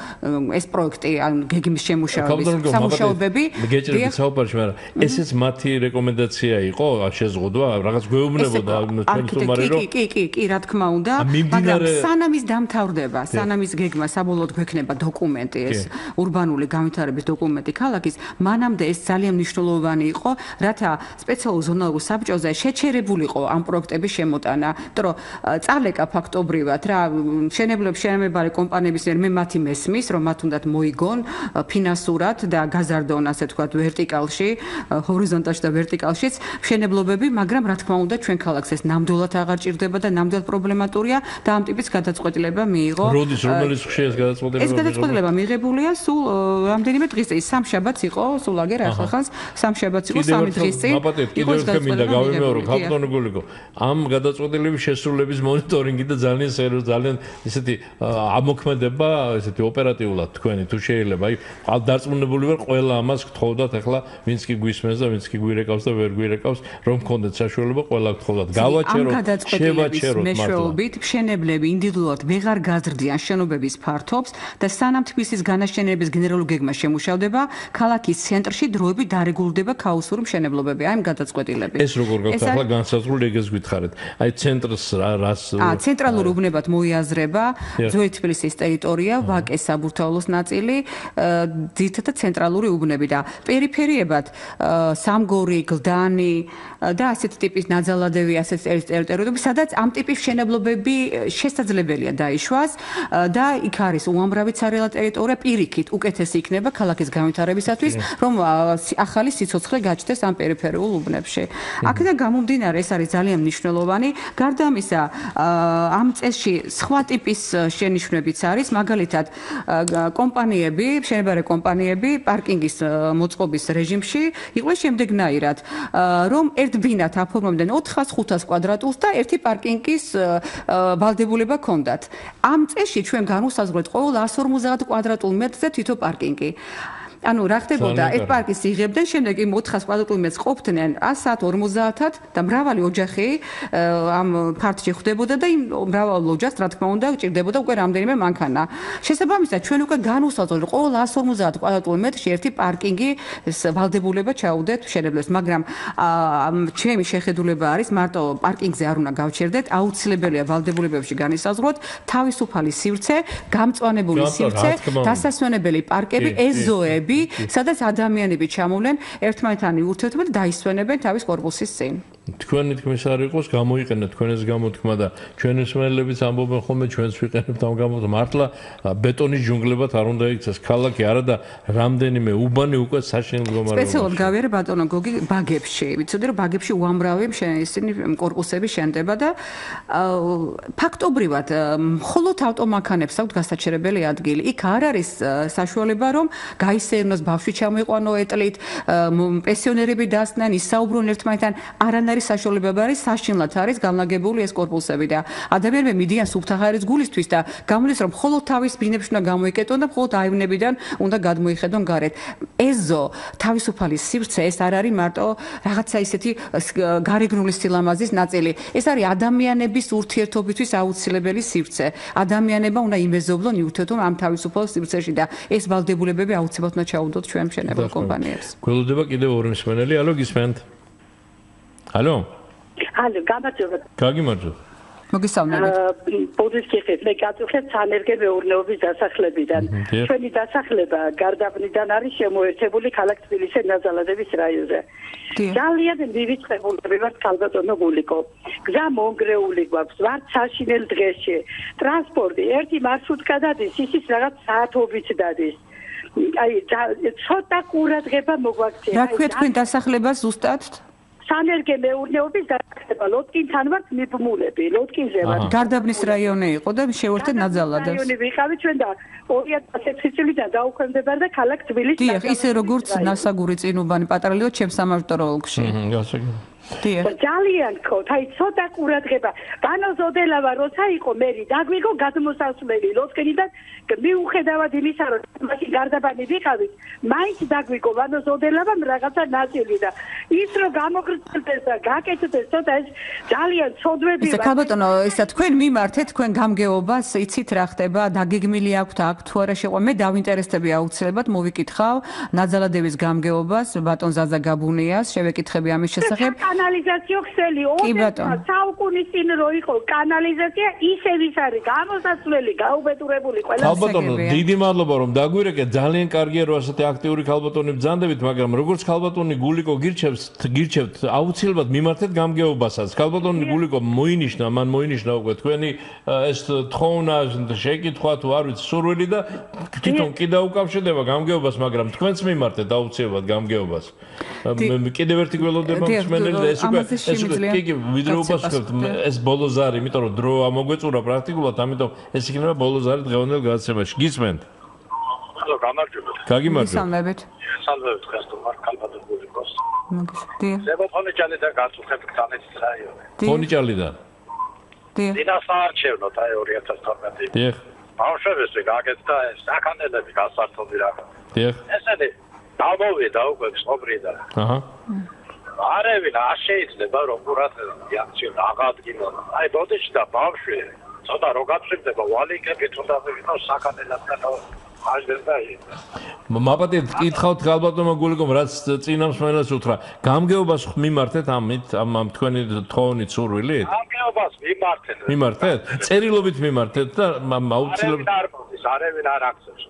ეს პროექტი ან გეგმის შემუშავების სამუშაოები. გეჭირებით საუბარში, მაგრამ ესეც მათი რეკომენდაცია იყო შეზღუდვა, რაღაც გვეუბნებოდა ჩვენ თუმარი რომ კი, რა თქმა უნდა, მაგრამ სანამ ის დამთავრდება, სანამ ის გეგმა საბოლოოდ გვექნება დოკუმენტი, ეს ურბანული განვითარების დოკუმენტი ქალაქის, მანამდე ეს ძალიან მნიშვნელოვანი იყო, რათა სპეციალურ ზონალურ საბჭოზე შეჩერებულიყო ამ პროექტების შემოტანა, იმიტომ რომ წალეკა ფაქტობრივად რა მშენებარე კომპანიების მე მათი მესმის, რომ მათ უნდათ მოიგონ ფინანსურად და გაზარდონ ასე თქვათ ვერტიკალში, ჰორიზონტალში და ვერტიკალშიც მშენებლობები, მაგრამ რა თქმა უნდა ჩვენ ქალაქს ეს ნამდვილად აღარ ჭირდება და ნამდვილად პრობლემატურია და ამ ტიპის გადაწყვეტილება მიიღო. როდის რომელიც ხშირად გადაწყვეტილება ეს გადაწყვეტილება მიღებულია სულ რამდენიმე დღის წინ, სამშაბათს იყო, სულ აგერ ახლახანს სამშაბათს იყო 3 დღის წინ. იყო ეს მინდა გავიმეორო გაბატონ გულიკო. ამ გადაწყვეტილების შესრულების მონიტორინგი და ძალიან ესეთი ამოქმედება, ესეთი ოპერატიულად თქვენი თუ შეიძლება, აი დარწმუნებული ვარ ყველა ამას გთხოვდათ ახლა ვინც კი გვისმენს და ვინც კი გვირეკავს და ვერ გვირეკავს რომ გქონდეთ საშუალება ყველა გთხოვდათ გავაჩეროთ შევაჩეროთ მეშვეობით მშენებლები ინდივიდუალურად ვეღარ გაზრდიან შენობების ფართობს და სანამ თბილისის განაშენების გენერალური გეგმა შემუშავდება ქალაქის ცენტრში დროებით დარეგულირდება ქაოსური მშენებლობები აი ამ გადაწყვეტილებით ეს როგორ გაქვს ახლა განსაზღვრული ეგეს გითხარით აი ცენტრს რას ცენტრალურ უბნებად მოიაზრება ძველი თბილისის ტერიტორია ვაკეს საბურთალოს ნაწილი ძირითადად ცენტრალური უბნები და პერიფერიებად სამგორი გლდან მწვანე და ასეთ ტიპის ნაძალადევი ასეთ ტერიტორიები, სადაც ამ ტიპის მშენებლობები შესაძლებელია დაიშვას და იქ არის უამრავი ცარიელი ტერიტორია, პირიქით უკეთესი იქნება ქალაქის განვითარებისათვის, რომ ახალი სიცოცხლე გაჩნდეს ამ პერიფერიულ უბნებში. აქედან გამომდინარე, ეს არის ძალიან მნიშვნელოვანი. გარდა ამისა, ამ წესში სხვა ტიპის შენიშვნებიც არის, მაგალითად, კომპანიები, მშენებარე კომპანიები პარკინგის მოწყობის რეჟიმში იყვნენ შემდეგნაირად, რომ ერთ ბინათ აფორმებდნენ 400-500 კვადრატულს და ერთი პარკინგის ვალდებულება ჰქონდათ. ამ წესში ჩვენ განვსაზღვრეთ ყოველ 150 კვადრატულ მეტრზე თითო პარკინგი. ანუ რა ხდებოდა, ეს პარკის იღებდნენ, შემდეგ იმ 400 კვადრატულ მეტრს ყოფდნენ 100-ად, 50-ად და მრავალი ოჯახი ამ ფართში ხვდებოდა და იმ მრავალ ოჯახს, რა თქმა უნდა, ჭირდებოდა უკვე რამდენიმე მანქანა. შესაბამისად, ჩვენ უკვე განვსაზღვრეთ, ყოველ 150 კვადრატულ მეტრში ერთი პარკინგის ვალდებულება ჩაუდეთ მშენებლებს, მაგრამ ჩემი შეხედულება არის, მარტო პარკინგზე არ უნდა გავჩერდეთ, აუცილებელია ვალდებულებებში განისაზღვროთ თავისუფალი სივრცე, გამწვანებული სივრცე, დასასვენებელი პარკები, ეზოები, სადაც ადამიანები ჩამოვლენ ერთმანეთთან ურთიერთობად და დაისვენებენ თავის კორპუსის წინ. თქვენი თქმის არ იყოს, გამოიყენეთ თქვენს გამოთქმა და ჩვენი მსმენელებიც ამბობენ ხოლმე ჩვენს ვიყენებთ ამ გამოთქმას. მართლა ბეტონის ჯუნგლებად არ უნდა იქცეს ქალაქი, არა და რამდენიმე უბანი უკვე საშინელ მდგომარეობაში. სპეციალურად გავიარე ბატონო გოგი ბაგებში. ვიცოდი რომ ბაგებში უამრავი ისინი კორპუსები შენდება და ფაქტობრივად მხოლოდ ავტომანქანებს აქვთ გასაჩერებელი ადგილი. იქ არ არის საშუალება რომ გაისერნოს ბავშვი ჩამოიყვანო ეტლით, პენსიონერები დასწნენ, ისაუბრონ ერთმანეთთან, არანაირი საშუალება არის საშინლად არის განლაგებული ეს კორპუსები და ადამიანები მიდიან სუფთაღარის გულისთვის და გამოდის რომ მხოლოდ თავის ბინებში უნდა გამოიკეტონ და მხოლოდ აივნებიდან უნდა გადმოიხედონ გარეთ. ეზო თავისუფალი სივრცე ეს არ არის მარტო რაღაცა ისეთი გარეგნული სილამაზის ნაწილი. ეს არის ადამიანების ურთიერთობისთვის აუცილებელი სივრცე. ადამიანებმა უნდა იმეზობლონ ურთიერთობ ამ თავისუფალ სივრცეში და ეს ვალდებულებები აუცილებლად უნდა ჩაუდოთ ჩვენ მშენებელ კომპანიებს. გველოდება კიდევ ორი მსმენელი. ალო გისმენთ? ალო? ალო, გამარჯობა. გაგიმარჯობა. მოგესალმებით. პოზიციით მე გაწუხეთ სანერგე მეურნეობის დასახლებიდან. ჩვენი დასახლება გარდაბნიდან არის შემოერთებული ქალაქ თბილისის ნაზალადების რაიონზე. ძალიან მივიწყებული ვართ ქალბატონო გულიკო. გზა მონგრეული გვაქვს, ვართ საშინელ დღეში. ტრანსპორტი ერთი მარშრუტკა დადის, ისიც რაღაც საათობით დადის. აი, ცოტა ყურადღება მოგვაქცია. რა ქვია თქვენ დასახლებას ზუსტად? სანერგე მეურნეობის დასახლება ლოტკინთან ვართ მიბმულები, ლოტკინზე ვართ. გარდაბნის რაიონი იყო და შეუერთეთ ნაძალადებს. რაიონი ვიყავი ჩვენ და 2006 წლიდან დაუქვემდებარდა ქალაქ თბილისს. დიახ, ისე როგორც ნასაგური წინუბანი პატრიოტ ჩემს სამაჟტორო ოლქში. ძალიან ხო, აი ცოტა ყურადღება. ბანო ზოდელავა როცა იყო მერი, დაგვიგო გადმოსასვლელი ლოტკინიდან მიუხედავად იმისა, რომ მაშინ გარდაბანი ვიყავით, მაინც დაგვიგო ბანო ზოდელავამ რაღაცა ნაწილი და ის რომ გამოგრძელდეს და გაკეთდეს, ცოტა ეს ძალიან ცოდვები ვარ. ქალბატონო, ისა თქვენ მიმართეთ თქვენ გამგეობას, იცით რა ხდება, დაგეგმილი აქვთ აქ თუ არა შეყვა. მე დავინტერესდები აუცილებლად მოვიკითხავ ნაძალადების გამგეობას ბატონ ზაზა გაბუნიას, შევეკითხები ამის შესახებ. კანალიზაციო ქსელი, საუკუნის წინ რო იყო კანალიზაცია, ისევ ის არის გამოსასვლელი, გაუბედურებული ყველა. ქალბატონო, დიდი მადლობა რომ დაგვირეკეთ. ძალიან კარგია რომ ასეთი აქტიური ქალბატონი ბრძანდებით, მაგრამ როგორც ქალბატონი გულიკო გირჩევთ, აუცილებლად მიმართეთ გამგეობასაც. ქალბატონი გულიკო მოინიშნა, მან მოინიშნა უკვე თქვენი ეს თხოვნა, შეკითხვა თუ არ ვიცი, სურვილი და თვითონ კი დაუკავშირდება გამგეობას, მაგრამ თქვენც მიმართეთ აუცილებლად გამგეობას. კიდევ ერთი გველოდება მსმენელი და ეს უკვე კი ვიდროობას ხებთ ეს ბოლო ზარი, იმიტომ რომ დრო ამოგვეწურა პრაქტიკულად, ამიტომ ეს იქნება ბოლო ზარი დღევანდელ გადაცემაში. გისმენთ? ალო, გამარჯობა. გაგიმარჯობა. გისალმებით. სალმებით ხარ თუ მარ ქალბატონ გულიკოს. მოგესალმებით. ზემოთონიჭალიდან გაწუხებთ ქანეთის რაიონი. თონიჭალიდან. დიახ. დინასაარჩევნოთ აი 2012. დიახ. ბავშვებს გაკეთდა საქანელები გასართობი რა. დიახ. ესენი დამოვიდა უკვე სობრიდან. აჰა. არევინ არ შეიძლება რომ ყურადღება იაქციონ აღადგინონ. აი ბოდიში და ბავშვი ცოტა რო გაწვიმდება ვალიკები ცოტა ვიყო საქანელასთან მაპატეთ კითხავთ ქალბატონო გულიკომ რაც წინამსმენელს უთხრა გამგეობას მიმართეთ ამ თქვენი თხოვნით სურვილით გამგეობას მიმართეთ წერილობით მიმართეთ და აუცილებლად არევინ არ აქცევს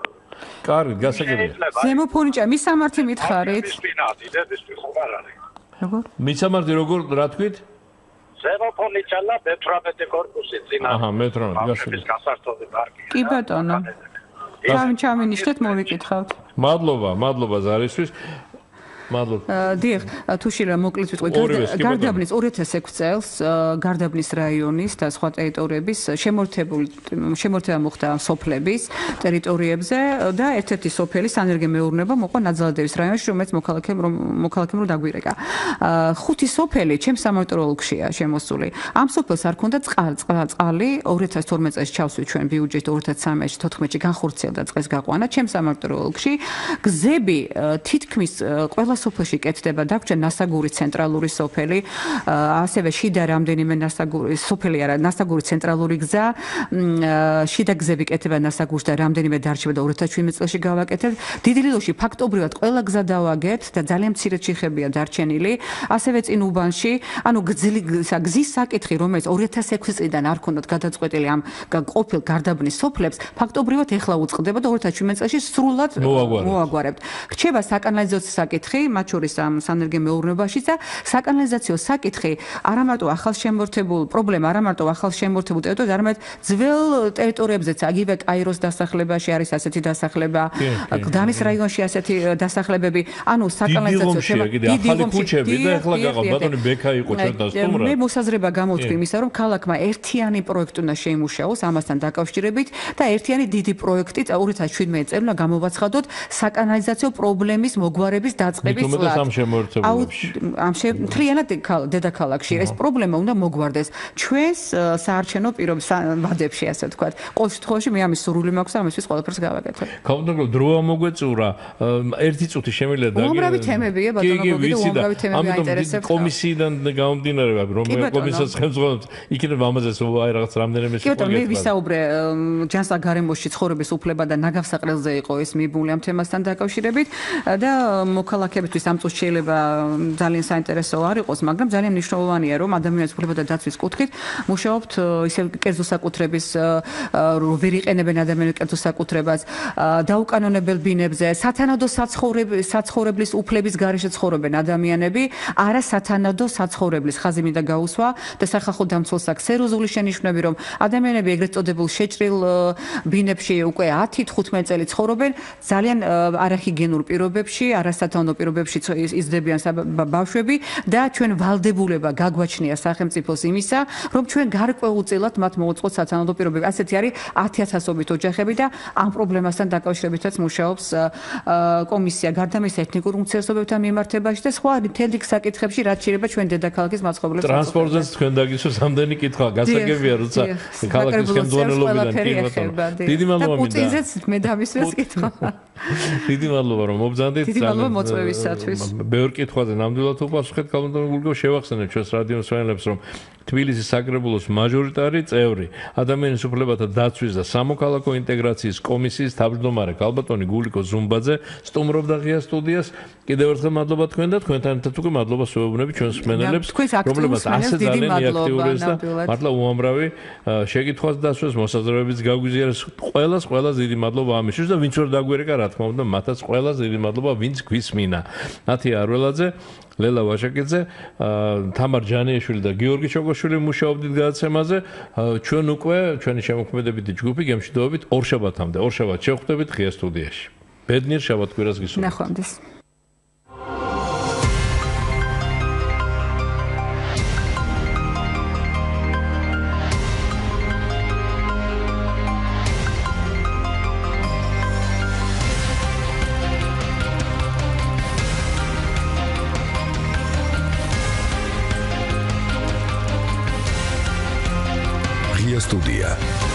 კარგი გასაგებია ზემო ფონიჭა მის სამართი მითხარით სპინატი დედისთვის ხომ არ არის როგორ? მიცამართი როგორ რა თქვით? ზემოფონი ჩალა მე-18 კორპუსი წინა. აჰა, მე-18 გასული. გასართობი პარკია. კი ბატონო. ჩამინიშნეთ მოვიკითხავთ. მადლობა ზარისთვის. დიახ, თუშილა მოკლედ ვიტყვი, გარდაბნის 2006 წელს გარდაბნის რაიონის და სხვა ტერიტორიების შემორთება მოხდა სოფლების ტერიტორიებზე და ერთ-ერთი სოფელი სანერგე მეურნეობა მოყვა ნაძალადევის რაიონში, რომელიც მოქალაქემ რო დაგვირეკა. 5 სოფელი ჩემს სამონიტორო ოლქშია შემოსული. ამ სოფელს არ ქონდა წყალი 2012 წელს ჩავსვით ჩვენ ბიუჯეტი 2013-14-ში განხორციელდა წყლის გაყვანა ჩემს სამონიტორო ოლქში. გზები თითქმის ყველა სოფელში კეთდება, დაგვრჩა ნასაგური ცენტრალური სოფელი, ასევე შიდა რამდენიმე სოფელი არა, ნასაგური ცენტრალური გზა, შიდა გზები კეთდება ნასაგურს და რამდენიმე დარჩება და 2017 წელში გავაკეთებთ. დიდი ლილოში ფაქტობრივად ყველა გზა დავაგეთ და ძალიან მცირე ჩიხებია დარჩენილი, ასევე წინ უბანში, ანუ გზის საკითხი, რომელიც 2006 წლიდან არ ქონდათ გადაწყვეტილი ამ ყოფილ გარდაბნის სოფლებს, ფაქტობრივად ეხლა უწყდება და 2017 წელში სრულად მოაგვარებთ. რჩება საკანალიზაციო საკითხი, მათ შორის ამ სანერგე მეურნეობაშიც და საკანალიზაციო საკითხი არამარტო ახალშემორთებულ პრობლემა, არამარტო ახალშემორთებულ ტერიტორიებზე, არამედ ძველ ტერიტორიებზეც, აგივე კაიროს დასახლებაში არის ასეთი დასახლება, გდანის რაიონში ასეთი დასახლებები, ანუ საკანალიზაციო თემა დიდი ახალი ქუჩები და ეხლა გაღა ბატონი ბექა იყო ჩვენთან სტუმრად. მე მოსაზრება გამოვთქვი იმისა, რომ ქალაქმა ერთიანი პროექტი უნდა შეიმუშაოს ამასთან დაკავშირებით და ერთიანი დიდი პროექტი 2017 წელს უნდა გამოვაცხადოთ საკანალიზაციო პრობლემის მოგვარების დაწყების მთლიანად დედაქალაქში ეს პრობლემა უნდა მოგვარდეს ჩვენს საარჩევნო პირობებში, ასე ვთქვათ. ყოველ შემთხვევაში მე ამის სურვილი მაქვს, ამისთვის ყველაფერს გავაკეთებ. ქალბატონო, დროა მოგვეწურა. ერთი წუთი შემიძლია დაგიგე. უამრავი თემებია, ბატონო, უამრავი თემები აინტერესებს. კომისიიდან გამომდინარე, რომ კომისიას ხელმძღვანელობს, იქნება ამაზე აი რაღაც რამდენიმე სიტყვა. კი ბატონო, მე ვისაუბრე ჯანსაღ გარემოში ცხოვრების უფლება და ნაგავსაყრელზე იყო ეს მიბული ამ თემასთან დაკავშირებით და მოქალაქეებისთვის ამ წუთში შეიძლება ძალიან საინტერესო არ იყოს, მაგრამ ძალიან მნიშვნელოვანია, რომ ადამიანის უფლება და დაცვის კუთხით მუშაობთ ისე კერძო საკუთრების ვერ იყენებენ ადამიანის კერძო საკუთრებას, დაუკანონებელ ბინებზე, სათანადო საცხოვრებლის უფლების გარეშე ცხოვრობენ ადამიანები, არა სათანადო საცხოვრებლის ხაზი მინდა გაუსვა და სახალხო დამცველს აქვს სერიოზული შენიშვნები, რომ ადამიანები ეგრეთ წოდებულ შეჭრილ ბინებში უკვე 10-15 წელი ცხოვრობენ ძალიან არახიგიენურ პირობებში, არასათანადო პირობებში იზრდებიან ბავშვები და ჩვენ ვალდებულება გაგვაჩნია სახელმწიფოს იმისა, რომ ჩვენ გარკვეულწილად მათ მოუწყოთ სათანადო პირობები. ასეთი არის 10,000-ობით ოჯახები და ამ პრობლემასთან დაკავშირებითაც მუშაობს კომისია გარდამის ეთნიკურ უმცირესობებთან მიმართებაში და სხვა მთელი საკითხებში, რაც შეიძლება ჩვენ დედაქალაქის მაცხოვრებლებს. ტრანსპორტზეც თქვენ დაგისვოს ამდენი კითხვა, გასაგებია, როცა ქალაქის ხელმძღვანელობიდან კი ბატონო. დიდი მადლობა მინდა. პუტინზეც მე დავისვეს კითხვა. დიდი მადლობა რომ მობრძანდით. დიდი მადლობა მოწვევისათვის. ბევრ კითხვაზე ნამდვილად უპასუხეთ, ქალბატონო გულგო, შევახსენებთ ჩვენს რადიო მსმენელებს, რომ თბილისის საკრებულოს მაჟორიტარი წევრი ადამიანის უფლებათა დაცვის და სამოქალაქო ინტეგრაციის კომისიის თავმჯდომარე ქალბატონი გულიკო ზუმბაძე სტუმრობდა ღია სტუდიას. კიდევ ერთხელ მადლობა თქვენ და თქვენთან ერთად უკვე მადლობა ვეუბნები ჩვენს მსმენელებს, რომლებსაც ასე ძალიან იაქტიურეს და მართლა უამრავი შეკითხვას დასვეს, მოსაზრებებიც გაგვიზიარეს. ყველას დიდი მადლობა ამისთვის და ვინც ვერ დაგვერეკა, რა თქმა უნდა, მათაც ყველას დიდი მადლობა, ვინც გვისმინა. ნათია არველაძე, ლელა ვაშაკიძე, თამარ ჯანიაშვილი და გიორგი ჩოკოშვილი მუშაობდით გადაცემაზე. ჩვენ უკვე ჩვენი შემოქმედებითი ჯგუფი გემშვიდობებით ორ შაბათამდე. ორ შაბათს შევხვდებით ღია სტუდიაში. ბედნიერ შაბათ-კვირას გისურვებთ. ნახვამდის. Студия.